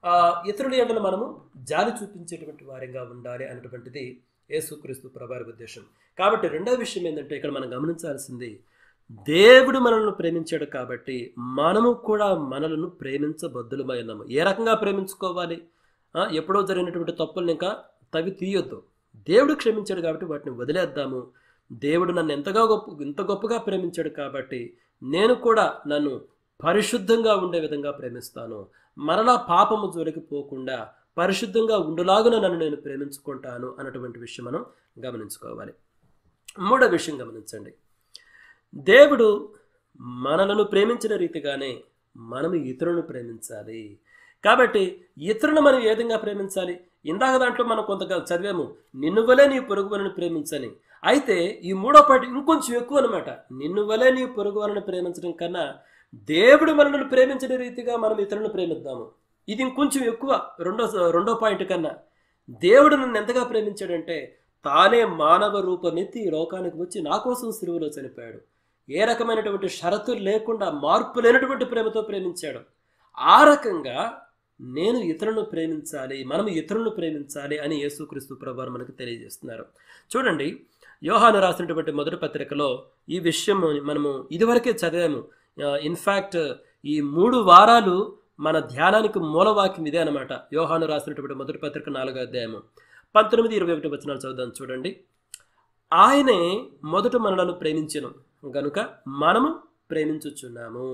ఇతరుల ఎడల మనము జాలి చూపించేటువంటి వారిగా ఉండాలి అనేటువంటిది యేసుక్రీస్తు ప్రభువారి ఉద్దేశం. కాబట్టి రెండవ విషయం ఏంటంటే ఇక్కడ మనం గమనించాల్సింది, దేవుడు మనల్ని ప్రేమించాడు కాబట్టి మనము కూడా మనలను ప్రేమించబద్దులమై ఉన్నాము. ఏ రకంగా ప్రేమించుకోవాలి? ఎప్పుడో జరిగినటువంటి తప్పులను ఇంకా తవి తీయొద్దు. దేవుడు క్షమించాడు కాబట్టి వాటిని వదిలేద్దాము. దేవుడు నన్ను ఇంత గొప్పగా ప్రేమించాడు కాబట్టి నేను కూడా నన్ను పరిశుద్ధంగా ఉండే విధంగా ప్రేమిస్తాను. మరలా పాపము జోలికి పోకుండా పరిశుద్ధంగా ఉండులాగున నన్ను నేను ప్రేమించుకుంటాను అన్నటువంటి విషయం మనం గమనించుకోవాలి. మూడో విషయం గమనించండి, దేవుడు మనలను ప్రేమించిన రీతిగానే మనము ఇతరులను ప్రేమించాలి. కాబట్టి ఇతరులను మనం ఏ విధంగా ప్రేమించాలి? ఇందాక దాంట్లో మనం కొంత చదివాము, నిన్ను వలే నీ పొరుగు వారిని ప్రేమించని. అయితే ఈ మూడో పాయింట్ ఇంకొంచెం ఎక్కువ అనమాట. నిన్ను వలే నీ పొరుగు వారిని ప్రేమించడం కన్నా దేవుడు మనల్ని ప్రేమించిన రీతిగా మనం ఇతరులను ప్రేమిద్దాము. ఇది ఇంకొంచెం ఎక్కువ. రెండో పాయింట్ కన్నా దేవుడు నన్ను ఎంతగా ప్రేమించాడంటే తానే మానవ రూపమెత్తి ఈ లోకానికి వచ్చి నా కోసం సిలువలో చనిపోయాడు. ఏ రకమైనటువంటి షరతులు లేకుండా మార్పు లేనటువంటి ప్రేమతో ప్రేమించాడు. ఆ రకంగా నేను ఇతరులను ప్రేమించాలి, మనం ఇతరులను ప్రేమించాలి అని యేసుక్రీస్తు ప్రభువారు మనకు తెలియజేస్తున్నారు. చూడండి, యోహాను రాసినటువంటి మొదటి పత్రికలో ఈ విషయం మనము ఇదివరకే చదివాము. ఇన్ఫ్యాక్ట్ ఈ 3 వారాలు మన ధ్యానానికి మూలవాక్యం ఇదే అనమాట. యోహాను రాసినటువంటి మొదటి పత్రిక 4వ అధ్యాయము 19-21 వచనాలు చదువుదాం. చూడండి, ఆయనే మొదట మనలను ప్రేమించెను గనుక మనము ప్రేమించుచున్నాము.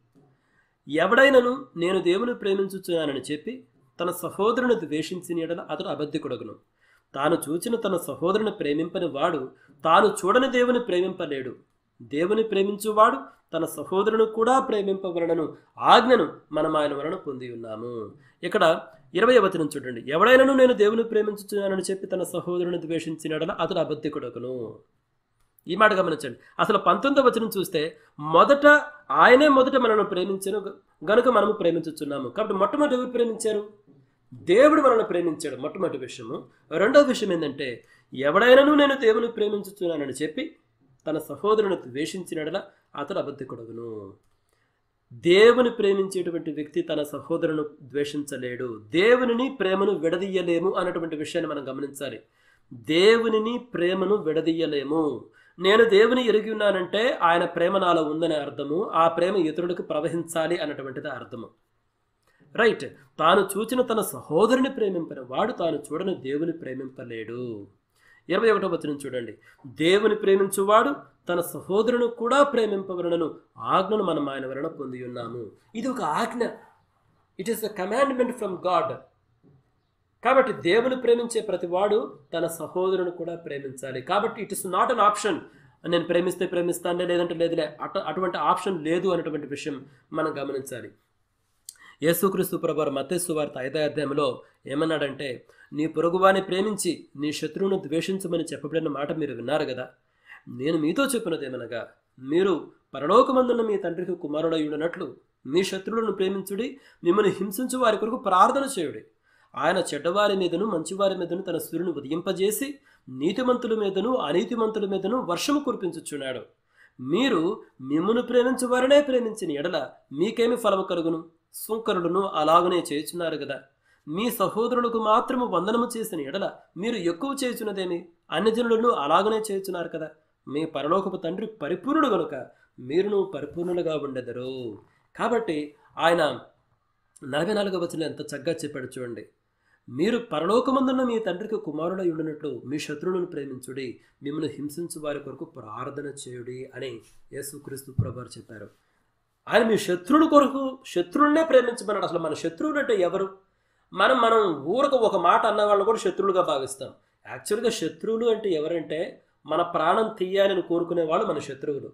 ఎవడైనను నేను దేవుని ప్రేమించుచున్నానని చెప్పి తన సహోదరుని ద్వేషించిన యెడల అతడు అబద్ధికుడగును. తాను చూచిన తన సహోదరుని ప్రేమింపని వాడు తాను చూడని దేవుని ప్రేమింపలేడు. దేవుని ప్రేమించువాడు తన సహోదరుని కూడా ప్రేమింపవలనను ఆజ్ఞను మనం ఆయన వలన పొంది ఉన్నాము. ఇక్కడ 20వ వచనం చూడండి, ఎవడైనను నేను దేవుని ప్రేమించుచున్నానని చెప్పి తన సహోదరుని ద్వేషించిన యెడల అతడు అబద్ధికుడగును. ఈ మాట గమనించండి. అసలు 19వ వచనం చూస్తే ఆయనే మొదట మనల్ని ప్రేమించాను గనుక మనము ప్రేమించుచున్నాము. కాబట్టి మొట్టమొదటి ఎవరు ప్రేమించారు? దేవుడు మనల్ని ప్రేమించాడు, మొట్టమొదటి విషయము. రెండవ విషయం ఏంటంటే, ఎవడైనాను నేను దేవుని ప్రేమించుచున్నానని చెప్పి తన సహోదరుని ద్వేషించినడలా అతడు అబద్ధికుడగును. దేవుని ప్రేమించేటువంటి వ్యక్తి తన సహోదరును ద్వేషించలేడు. దేవునిని ప్రేమను విడదీయలేము అన్నటువంటి విషయాన్ని మనం గమనించాలి. దేవునిని ప్రేమను విడదీయలేము. నేను దేవుని ఎరిగి ఉన్నానంటే ఆయన ప్రేమ నాలో ఉందనే అర్థము. ఆ ప్రేమ ఇతరులకు ప్రవహించాలి అన్నటువంటిది అర్థము. రైట్. తాను చూచిన తన సహోదరుని ప్రేమింపని వాడు తాను చూడని దేవుని ప్రేమింపలేడు. 21వ వచనం చూడండి, దేవుని ప్రేమించువాడు తన సహోదరుని కూడా ప్రేమింపవలనను ఆజ్ఞను మనం ఆయన వలన పొంది ఉన్నాము. ఇది ఒక ఆజ్ఞ. It is a commandment from God. కాబట్టి దేవుని ప్రేమించే ప్రతివాడు తన సహోదరుని కూడా ప్రేమించాలి. కాబట్టి it is not an option. నేను ప్రేమిస్తే ప్రేమిస్తానే, లేదంటే లేదులే, అటువంటి ఆప్షన్ లేదు అనేటువంటి విషయం మనం గమనించాలి. యేసుక్రీస్తు ప్రభువారు మత్తయి సువార్త 5వ అధ్యాయంలో ఏమన్నాడంటే, నీ పొరుగువాని ప్రేమించి నీ శత్రువును ద్వేషించమని చెప్పబడిన మాట మీరు విన్నారు కదా. నేను మీతో చెప్పినదేమనగా, మీరు పరలోకమందున్న మీ తండ్రికి కుమారుడై ఉండినట్లు మీ శత్రువులను ప్రేమించుడి, మిమ్మల్ని హింసించు వారి కొరకు ప్రార్థన చేయుడి. ఆయన చెడ్డవారి మీదను మంచివారి మీదను తన సూర్యుని ఉదయింపజేసి నీతిమంతుల మీదను అనీతిమంతుల మీదను వర్షము కురిపించుచున్నాడు. మీరు మిమ్మును ప్రేమించు వారినే ప్రేమించిన ఎడల మీకేమి ఫలము కలుగును? సుంకరులను అలాగనే చేయుచున్నారు కదా. మీ సహోదరులకు మాత్రము వందనము చేసిన ఎడల మీరు ఎక్కువ చేయుచున్నదేమి? అన్యజనులను అలాగనే చేయుచున్నారు కదా. మీ పరలోకపు తండ్రి పరిపూర్ణుడు గనుక మీరును పరిపూర్ణులుగా ఉండెదరు. కాబట్టి ఆయన 44వ వచనం ఎంత చక్కగా చెప్పాడు చూడండి. మీరు పరలోకమందున్న మీ తండ్రికి కుమారుడై ఉండినట్లు మీ శత్రువులను ప్రేమించుడి, మిమ్మల్ని హింసించు వారి కొరకు ప్రార్థన చేయుడి అని యేసుక్రీస్తు ప్రభువారు చెప్పారు. ఆయన మీ శత్రువుల కొరకు శత్రువులనే ప్రేమించమన్నాడు. అసలు మన శత్రువులు అంటే ఎవరు? మనం ఊరకు ఒక మాట అన్న వాళ్ళని కూడా శత్రువులుగా భావిస్తాం. యాక్చువల్గా శత్రువులు అంటే ఎవరంటే మన ప్రాణం తీయాలని కోరుకునే వాళ్ళు మన శత్రువులు.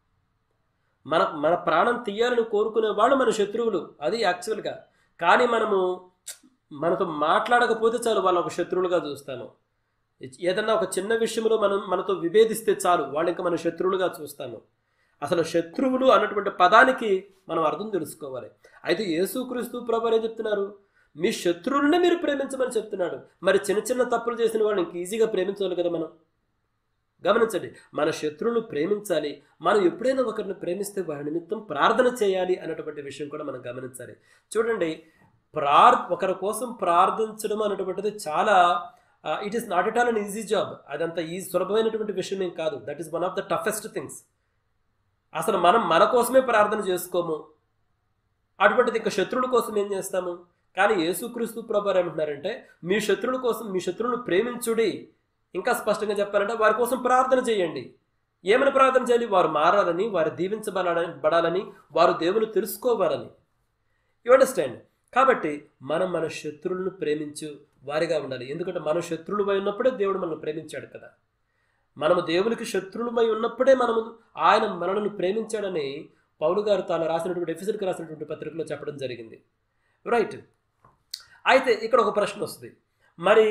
మన ప్రాణం తీయాలని కోరుకునే వాళ్ళు మన శత్రువులు, అది యాక్చువల్గా. కానీ మనతో మాట్లాడకపోతే చాలు వాళ్ళని ఒక శత్రువులుగా చూస్తాము. ఏదన్నా ఒక చిన్న విషయంలో మనతో విభేదిస్తే చాలు వాళ్ళు ఇంకా మన శత్రువులుగా చూస్తాము. అసలు శత్రువులు అన్నటువంటి పదానికి మనం అర్థం తెలుసుకోవాలి. అయితే యేసుక్రీస్తు ప్రభువారు ఏం చెప్తున్నారు? మీ శత్రువులనే మీరు ప్రేమించమని చెప్తున్నాడు. మరి చిన్న చిన్న తప్పులు చేసిన వాళ్ళని ఇంక ఈజీగా ప్రేమించాలి కదా. మనం గమనించండి, మన శత్రువులను ప్రేమించాలి. మనం ఎప్పుడైనా ఒకరిని ప్రేమిస్తే వారి నిమిత్తం ప్రార్థన చేయాలి అన్నటువంటి విషయం కూడా మనం గమనించాలి. చూడండి, ఒకరి కోసం ప్రార్థించడం అనేటువంటిది చాలా it is not at all an easy job. అదంత సులభమైనటువంటి విషయం ఏం కాదు. That is one of the toughest things. అసలు మనం మన కోసమే ప్రార్థన చేసుకోము, అటువంటిది ఇంకా శత్రువుల కోసం ఏం చేస్తాము? కానీ యేసుక్రీస్తు ప్రభువారు ఏమంటున్నారంటే, మీ శత్రువుల కోసం, మీ శత్రువులను ప్రేమించుడి. ఇంకా స్పష్టంగా చెప్పాలంటే వారి కోసం ప్రార్థన చేయండి. ఏమైనా ప్రార్థన చేయాలి? వారు మారాలని, వారు దీవించబడాలని, వారు దేవుని తెలుసుకోవాలని. You understand? కాబట్టి మనం మన శత్రువులను ప్రేమించు వారిగా ఉండాలి. ఎందుకంటే మన శత్రువులమై ఉన్నప్పుడే దేవుడు మనల్ని ప్రేమించాడు కదా. మనము దేవునికి శత్రువులమై ఉన్నప్పుడే ఆయన మనల్ని ప్రేమించాడని పౌలు గారు తాను రాసినటువంటి ఎఫెసీయులకు రాసినటువంటి పత్రికలో చెప్పడం జరిగింది. రైట్. అయితే ఇక్కడ ఒక ప్రశ్న వస్తుంది. మరి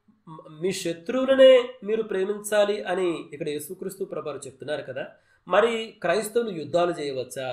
మీ శత్రువులనే మీరు ప్రేమించాలి అని ఇక్కడ యేసుక్రీస్తు ప్రభువారు చెప్తున్నారు కదా. మరి క్రైస్తవులు యుద్ధాలు చేయవచ్చా?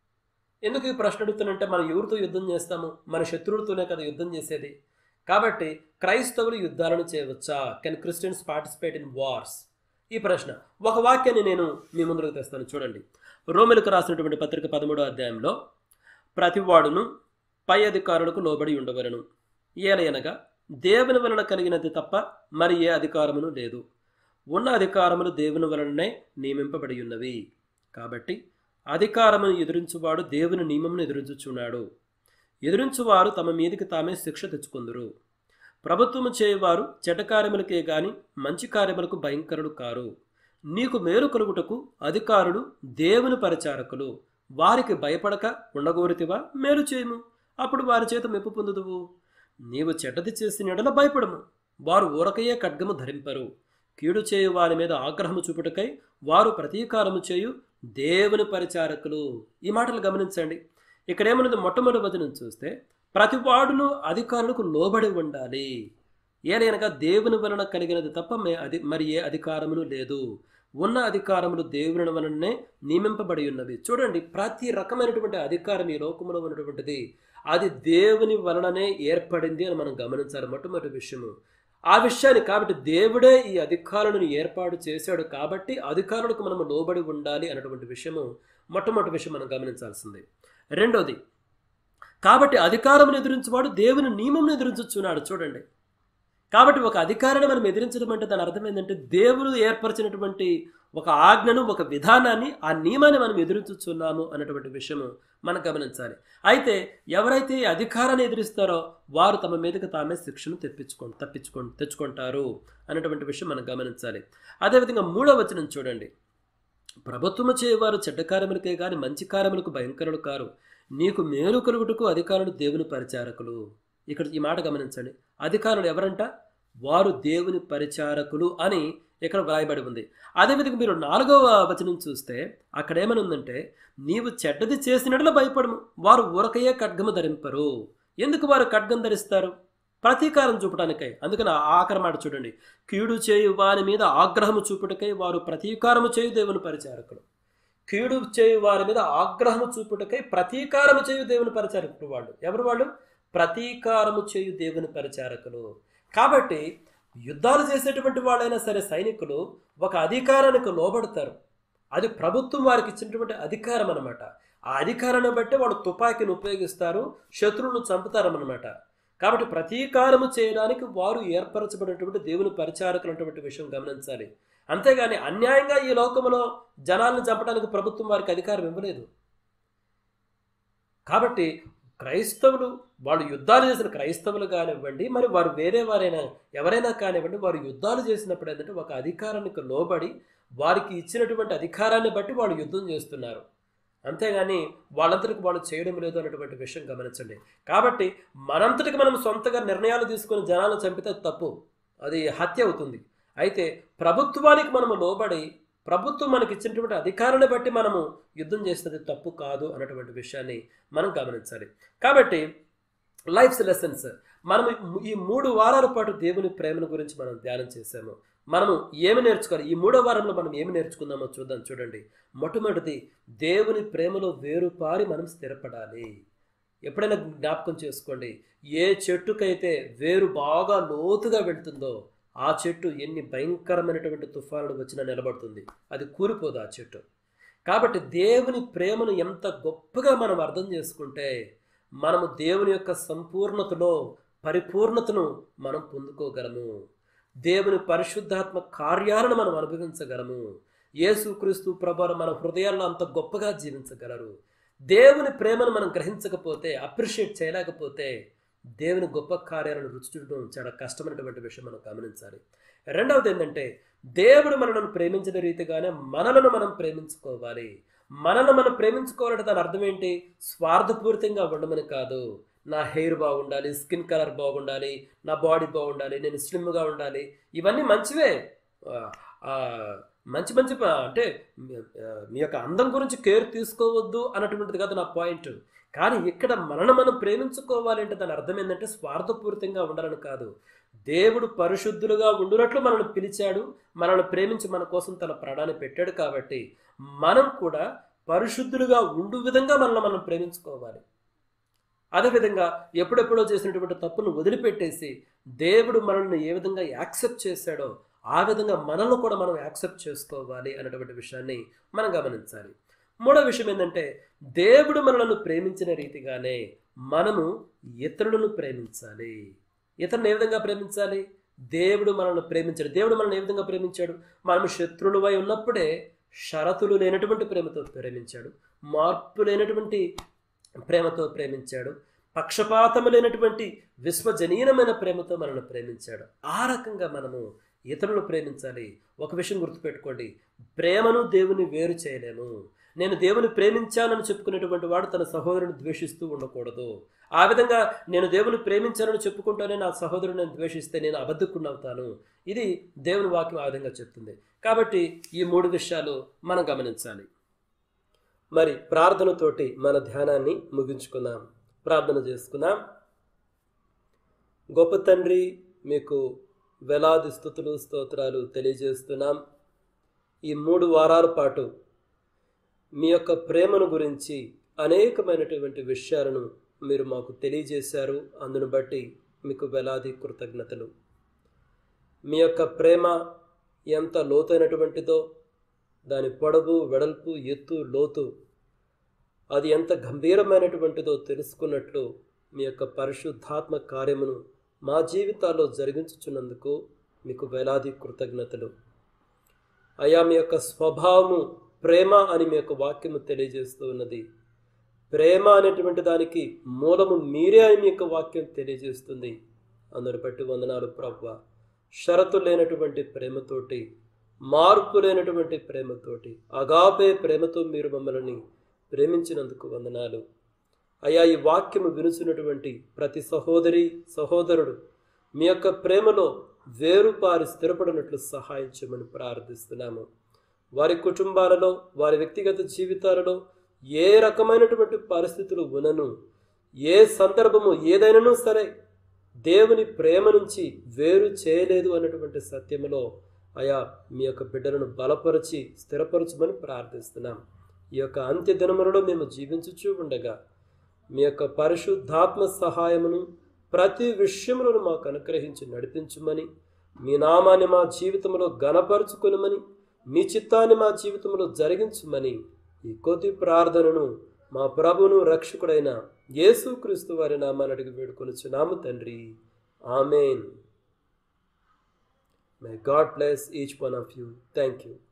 ఎందుకు ఈ ప్రశ్న అడుగుతానంటే, మనం ఎవరితో యుద్ధం చేస్తాము? మన శత్రువులతోనే కదా యుద్ధం చేసేది. కాబట్టి క్రైస్తవులు యుద్ధాలను చేయవచ్చా? Can Christians participate in wars? ఈ ప్రశ్న. ఒక వాక్యాన్ని నేను మీ ముందుకు తెస్తాను, చూడండి. రోమీయులకు రాసినటువంటి పత్రిక 13వ అధ్యాయంలో, ప్రతివాడును పై అధికారులకు లోబడి ఉండవలెను, ఏలయనగా దేవుని వలన కలిగినది తప్ప మరి ఏ అధికారమును లేదు. ఉన్న అధికారములు దేవుని వలననే నియమింపబడి ఉన్నవి. కాబట్టి అధికారమును ఎదురించువాడు దేవుని నియమమును ఎదురించుచున్నాడు. ఎదురించువారు తమ మీదికి తామే శిక్ష తెచ్చుకొందురు. ప్రభుత్వము చేయవారు చెడ్డ కార్యములకే గాని మంచి కార్యములకు భయంకరులు కారు. నీకు మేలు కలుగుటకు అధికారులు దేవుని పరిచారకులు. వారికి భయపడక ఉండగోరితివా? మేలు చేయము, అప్పుడు వారి చేత మెప్పు పొందుదువు. నీవు చెడ్డది చేసిన ఎడల భయపడము, వారు ఊరకయే ఖడ్గము ధరింపరు. కీడు చేయు వారి మీద ఆగ్రహము చూపుటకై వారు ప్రతీకారము చేయు దేవుని పరిచారకులు. ఈ మాటలు గమనించండి. ఇక్కడ ఏమన్నది? మొట్టమొదటి వచనం చూస్తే, ప్రతివాడును అధికారులకు లోబడి ఉండాలి. ఏలయనగా దేవుని వలన కలిగినది తప్ప మరి ఏ అధికారమును లేదు. ఉన్న అధికారములు దేవుని వలననే నియమింపబడి ఉన్నవి. చూడండి, ప్రతి రకమైనటువంటి అధికారం ఈ లోకంలో ఉన్నటువంటిది అది దేవుని వలననే ఏర్పడింది అని మనం గమనించాలి. మొట్టమొదటి విషయము ఆ విషయాన్ని. కాబట్టి దేవుడే ఈ అధికారులను ఏర్పాటు చేశాడు. కాబట్టి అధికారులకు మనము లోబడి ఉండాలి అన్నటువంటి విషయము మొట్టమొదటి విషయం మనం గమనించాల్సింది. రెండోది, కాబట్టి అధికారమును ఎదిరించేవాడు దేవుని నియమమును ఎదిరించుచున్నాడు. చూడండి, కాబట్టి ఒక అధికారాన్ని మనం ఎదిరించడం అంటే దాని అర్థం ఏంటంటే, దేవుడు ఏర్పరిచినటువంటి ఒక ఆజ్ఞను, ఒక విధానాన్ని, ఆ నియమాన్ని మనం ఎదురించుచున్నాము అన్నటువంటి విషయము మనం గమనించాలి. అయితే ఎవరైతే ఈ అధికారాన్ని ఎదిరిస్తారో వారు తమ మీదకి తామే శిక్షను తెచ్చుకుంటారు అన్నటువంటి విషయం మనం గమనించాలి. అదేవిధంగా 3వ వచనం చూడండి. ప్రభుత్వము చేయవారు చెడ్డ కార్యములకే గాని మంచి కార్యములకు భయంకరులు కారు. నీకు మేలు కలుగుటకు అధికారులు దేవుని పరిచారకులు. ఇక్కడ ఈ మాట గమనించండి. అధికారులు ఎవరంట? వారు దేవుని పరిచారకులు అని ఇక్కడ వ్రాయబడి ఉంది. అదేవిధంగా మీరు 4వ వచనం చూస్తే అక్కడ ఏమని ఉందంటే, నీవు చెడ్డది చేసినట్లు భయపడము, వారు ఊరకయే ఖడ్గము ధరింపరు. ఎందుకు వారు ఖడ్గం ధరిస్తారు? ప్రతీకారం చూపడానికై. అందుకని ఆఖరి మాట చూడండి, కీడు చేయు వారి మీద ఆగ్రహము చూపుటకై వారు ప్రతీకారము చేయు దేవుని పరిచారకులు. కీడు చేయు వారి మీద ఆగ్రహము చూపుటకై ప్రతీకారము చేయు దేవుని పరిచారకులు. వాళ్ళు ఎవరు? వాళ్ళు ప్రతీకారము చేయు దేవుని పరిచారకులు. కాబట్టి యుద్ధాలు చేసేటువంటి వాళ్ళైనా సరే సైనికులు ఒక అధికారానికి లోబడతారు. అది ప్రభుత్వం వారికి ఇచ్చినటువంటి అధికారం అన్నమాట. ఆ అధికారాన్ని బట్టి వాళ్ళు తుపాకీని ఉపయోగిస్తారు, శత్రువులను చంపుతారన్నమాట. కాబట్టి ప్రతీకారము చేయడానికి వారు ఏర్పరచబడినటువంటి దేవుని పరిచారకులు అన్నటువంటి విషయం గమనించాలి. అంతేగాని అన్యాయంగా ఈ లోకంలో జనాలను చంపడానికి ప్రభుత్వం వారికి అధికారం ఇవ్వలేదు. కాబట్టి క్రైస్తవులు, వాళ్ళు యుద్ధాలు చేసిన క్రైస్తవులు కానివ్వండి, మరి వారు వేరే వారైనా ఎవరైనా కానివ్వండి, వారు యుద్ధాలు చేసినప్పుడు ఏంటంటే ఒక అధికారానికి లోబడి వారికి ఇచ్చినటువంటి అధికారాన్ని బట్టి వాళ్ళు యుద్ధం చేస్తున్నారు. అంతేగాని వాళ్ళంతటికి వాళ్ళు చేయడం లేదు అన్నటువంటి విషయం గమనించండి. కాబట్టి మనంతటికి మనం సొంతగా నిర్ణయాలు తీసుకొని జనాలను చంపితే తప్పు, అది హత్య అవుతుంది. అయితే ప్రభుత్వానికి మనము లోబడి ప్రభుత్వం మనకి ఇచ్చినటువంటి అధికారాన్ని బట్టి మనము యుద్ధం చేస్తుంది తప్పు కాదు అన్నటువంటి విషయాన్ని మనం గమనించాలి. కాబట్టి లైఫ్స్ లెసన్స్ మనం ఈ 3 వారాల పాటు దేవుని ప్రేమను గురించి మనం ధ్యానం చేశాము. మనము ఏమి నేర్చుకోవాలి? ఈ 3వ వారంలో మనం ఏమి నేర్చుకుందామో చూద్దాం. చూడండి, మొట్టమొదటిది దేవుని ప్రేమలో వేరుపారి మనం స్థిరపడాలి. ఎప్పుడైనా జ్ఞాపకం చేసుకోండి, ఏ చెట్టుకైతే వేరు బాగా లోతుగా వెళ్తుందో ఆ చెట్టు ఎన్ని భయంకరమైనటువంటి తుఫానులు వచ్చినా నిలబడుతుంది, అది కూలిపోదు ఆ చెట్టు. కాబట్టి దేవుని ప్రేమను ఎంత గొప్పగా మనం అర్థం చేసుకుంటే మనము దేవుని యొక్క సంపూర్ణతలో పరిపూర్ణతను మనం పొందుకోగలము. దేవుని పరిశుద్ధాత్మ కార్యాలను మనం అనుభవించగలము. యేసుక్రీస్తు ప్రభువు మన హృదయాల్లో అంత గొప్పగా జీవించగలరు. దేవుని ప్రేమను మనం గ్రహించకపోతే, అప్రిషియేట్ చేయలేకపోతే దేవుని గొప్ప కార్యాలను రుచి చూడడం చాలా కష్టమైనటువంటి విషయం మనం గమనించాలి. రెండవది ఏంటంటే, దేవుడు మనలను ప్రేమించిన రీతిగానే మనలను మనం ప్రేమించుకోవాలి. మనల్ని మనం ప్రేమించుకోవాలంటే దాని అర్థం ఏంటి? స్వార్థపూరితంగా ఉండమని కాదు. నా హెయిర్ బాగుండాలి, స్కిన్ కలర్ బాగుండాలి, నా బాడీ బాగుండాలి, నేను స్లిమ్గా ఉండాలి, ఇవన్నీ మంచివే. మంచి మంచి అంటే మీ యొక్క అందం గురించి కేర్ తీసుకోవద్దు అన్నటువంటిది కాదు నా పాయింట్. కానీ ఇక్కడ మనల్ని మనం ప్రేమించుకోవాలి అంటే దాని అర్థం ఏంటంటే స్వార్థపూరితంగా ఉండాలని కాదు. దేవుడు పరిశుద్ధులుగా ఉండునట్లు మనల్ని పిలిచాడు, మనల్ని ప్రేమించి మన కోసం తన ప్రాణాన్ని పెట్టాడు. కాబట్టి మనం కూడా పరిశుద్ధులుగా ఉండు విధంగా మనల్ని మనం ప్రేమించుకోవాలి. అదేవిధంగా ఎప్పుడెప్పుడో చేసినటువంటి తప్పును వదిలిపెట్టేసి దేవుడు మనల్ని ఏ విధంగా యాక్సెప్ట్ చేశాడో ఆ విధంగా మనల్ని కూడా మనం యాక్సెప్ట్ చేసుకోవాలి అనేటువంటి విషయాన్ని మనం గమనించాలి. మూడో విషయం ఏంటంటే, దేవుడు మనలను ప్రేమించిన రీతిగానే మనము ఇతరులను ప్రేమించాలి. ఇతరులను ఏ విధంగా ప్రేమించాలి? దేవుడు మనల్ని ప్రేమించాడు. దేవుడు మనల్ని ఏ విధంగా ప్రేమించాడు? మనం శత్రువులై ఉన్నప్పుడే షరతులు లేనటువంటి ప్రేమతో ప్రేమించాడు, మార్పు లేనటువంటి ప్రేమతో ప్రేమించాడు, పక్షపాతము లేనటువంటి విశ్వజనీయమైన ప్రేమతో మనల్ని ప్రేమించాడు. ఆ రకంగా మనము ఇతరులను ప్రేమించాలి. ఒక విషయం గుర్తుపెట్టుకోండి, ప్రేమను దేవుని వేరు చేయలేము. నేను దేవుని ప్రేమించానని చెప్పుకునేటువంటి వాడు తన సహోదరుని ద్వేషిస్తూ ఉండకూడదు. ఆ విధంగా నేను దేవుని ప్రేమించానని చెప్పుకుంటూనే నా సహోదరుని ద్వేషిస్తే నేను అబద్ధకున్నవుతాను. ఇది దేవుని వాక్యం ఆ విధంగా చెప్తుంది. కాబట్టి ఈ మూడు విషయాలు మనం గమనించాలి. మరి ప్రార్థనతోటి మన ధ్యానాన్ని ముగించుకుందాం. ప్రార్థన చేసుకుందాం. గొప్ప తండ్రి, మీకు వేలాది స్తుతులు స్తోత్రాలు తెలియజేస్తున్నాం. ఈ 3 వారాల పాటు మీ యొక్క ప్రేమను గురించి అనేకమైనటువంటి విషయాలను మీరు మాకు తెలియజేశారు. అందును బట్టి మీకు వేలాది కృతజ్ఞతలు. మీ యొక్క ప్రేమ ఎంత లోతైనటువంటిదో, దాని పొడవు, వెడల్పు, ఎత్తు, లోతు అది ఎంత గంభీరమైనటువంటిదో తెలుసుకున్నట్లు మీ యొక్క పరిశుద్ధాత్మ కార్యమును మా జీవితాల్లో జరిగించుచున్నందుకు మీకు వేలాది కృతజ్ఞతలు. అయా, మీ యొక్క స్వభావము ప్రేమ అని మీ యొక్క వాక్యము తెలియజేస్తూ ఉన్నది. ప్రేమ అనేటువంటి దానికి మూలము మీరే అని మీ యొక్క వాక్యం తెలియజేస్తుంది. అందును బట్టి వందనాలు ప్రభువా. షరతు లేనటువంటి ప్రేమతోటి, మార్పు లేనటువంటి ప్రేమతోటి, అగాపే ప్రేమతో మీరు మమ్మల్ని ప్రేమించినందుకు వందనాలు. అయ్యా, ఈ వాక్యము వినుచున్నటువంటి ప్రతి సహోదరి సహోదరుడు మీ యొక్క ప్రేమలో వేరుపారి స్థిరపడినట్లు సహాయం చేయమని ప్రార్థిస్తున్నాము. వారి కుటుంబాలలో, వారి వ్యక్తిగత జీవితాలలో ఏ రకమైనటువంటి పరిస్థితులు ఉన్నను, ఏ సందర్భము ఏదైనాను సరే దేవుని ప్రేమ నుంచి వేరు చేయలేదు అన్నటువంటి సత్యములో అయా మీ యొక్క బిడ్డలను బలపరిచి స్థిరపరచమని ప్రార్థిస్తున్నాం. ఈ యొక్క అంత్య దినములలో మేము జీవించుచూ ఉండగా మీ యొక్క పరిశుద్ధాత్మ సహాయమును ప్రతి విషయములను మాకు అనుగ్రహించి నడిపించుమని, మీ నామాన్ని మా జీవితంలో ఘనపరుచుకునమని, మీ చిత్తాన్ని మా జీవితంలో జరిగించుమని ఈ కొద్ది ప్రార్థనను మా ప్రభువును రక్షకుడైన యేసుక్రీస్తు వారి నామాన్ని అడిగి వేడుకొనుచున్నాము తండ్రి. ఆమేన్. May God bless each one of you. Thank you.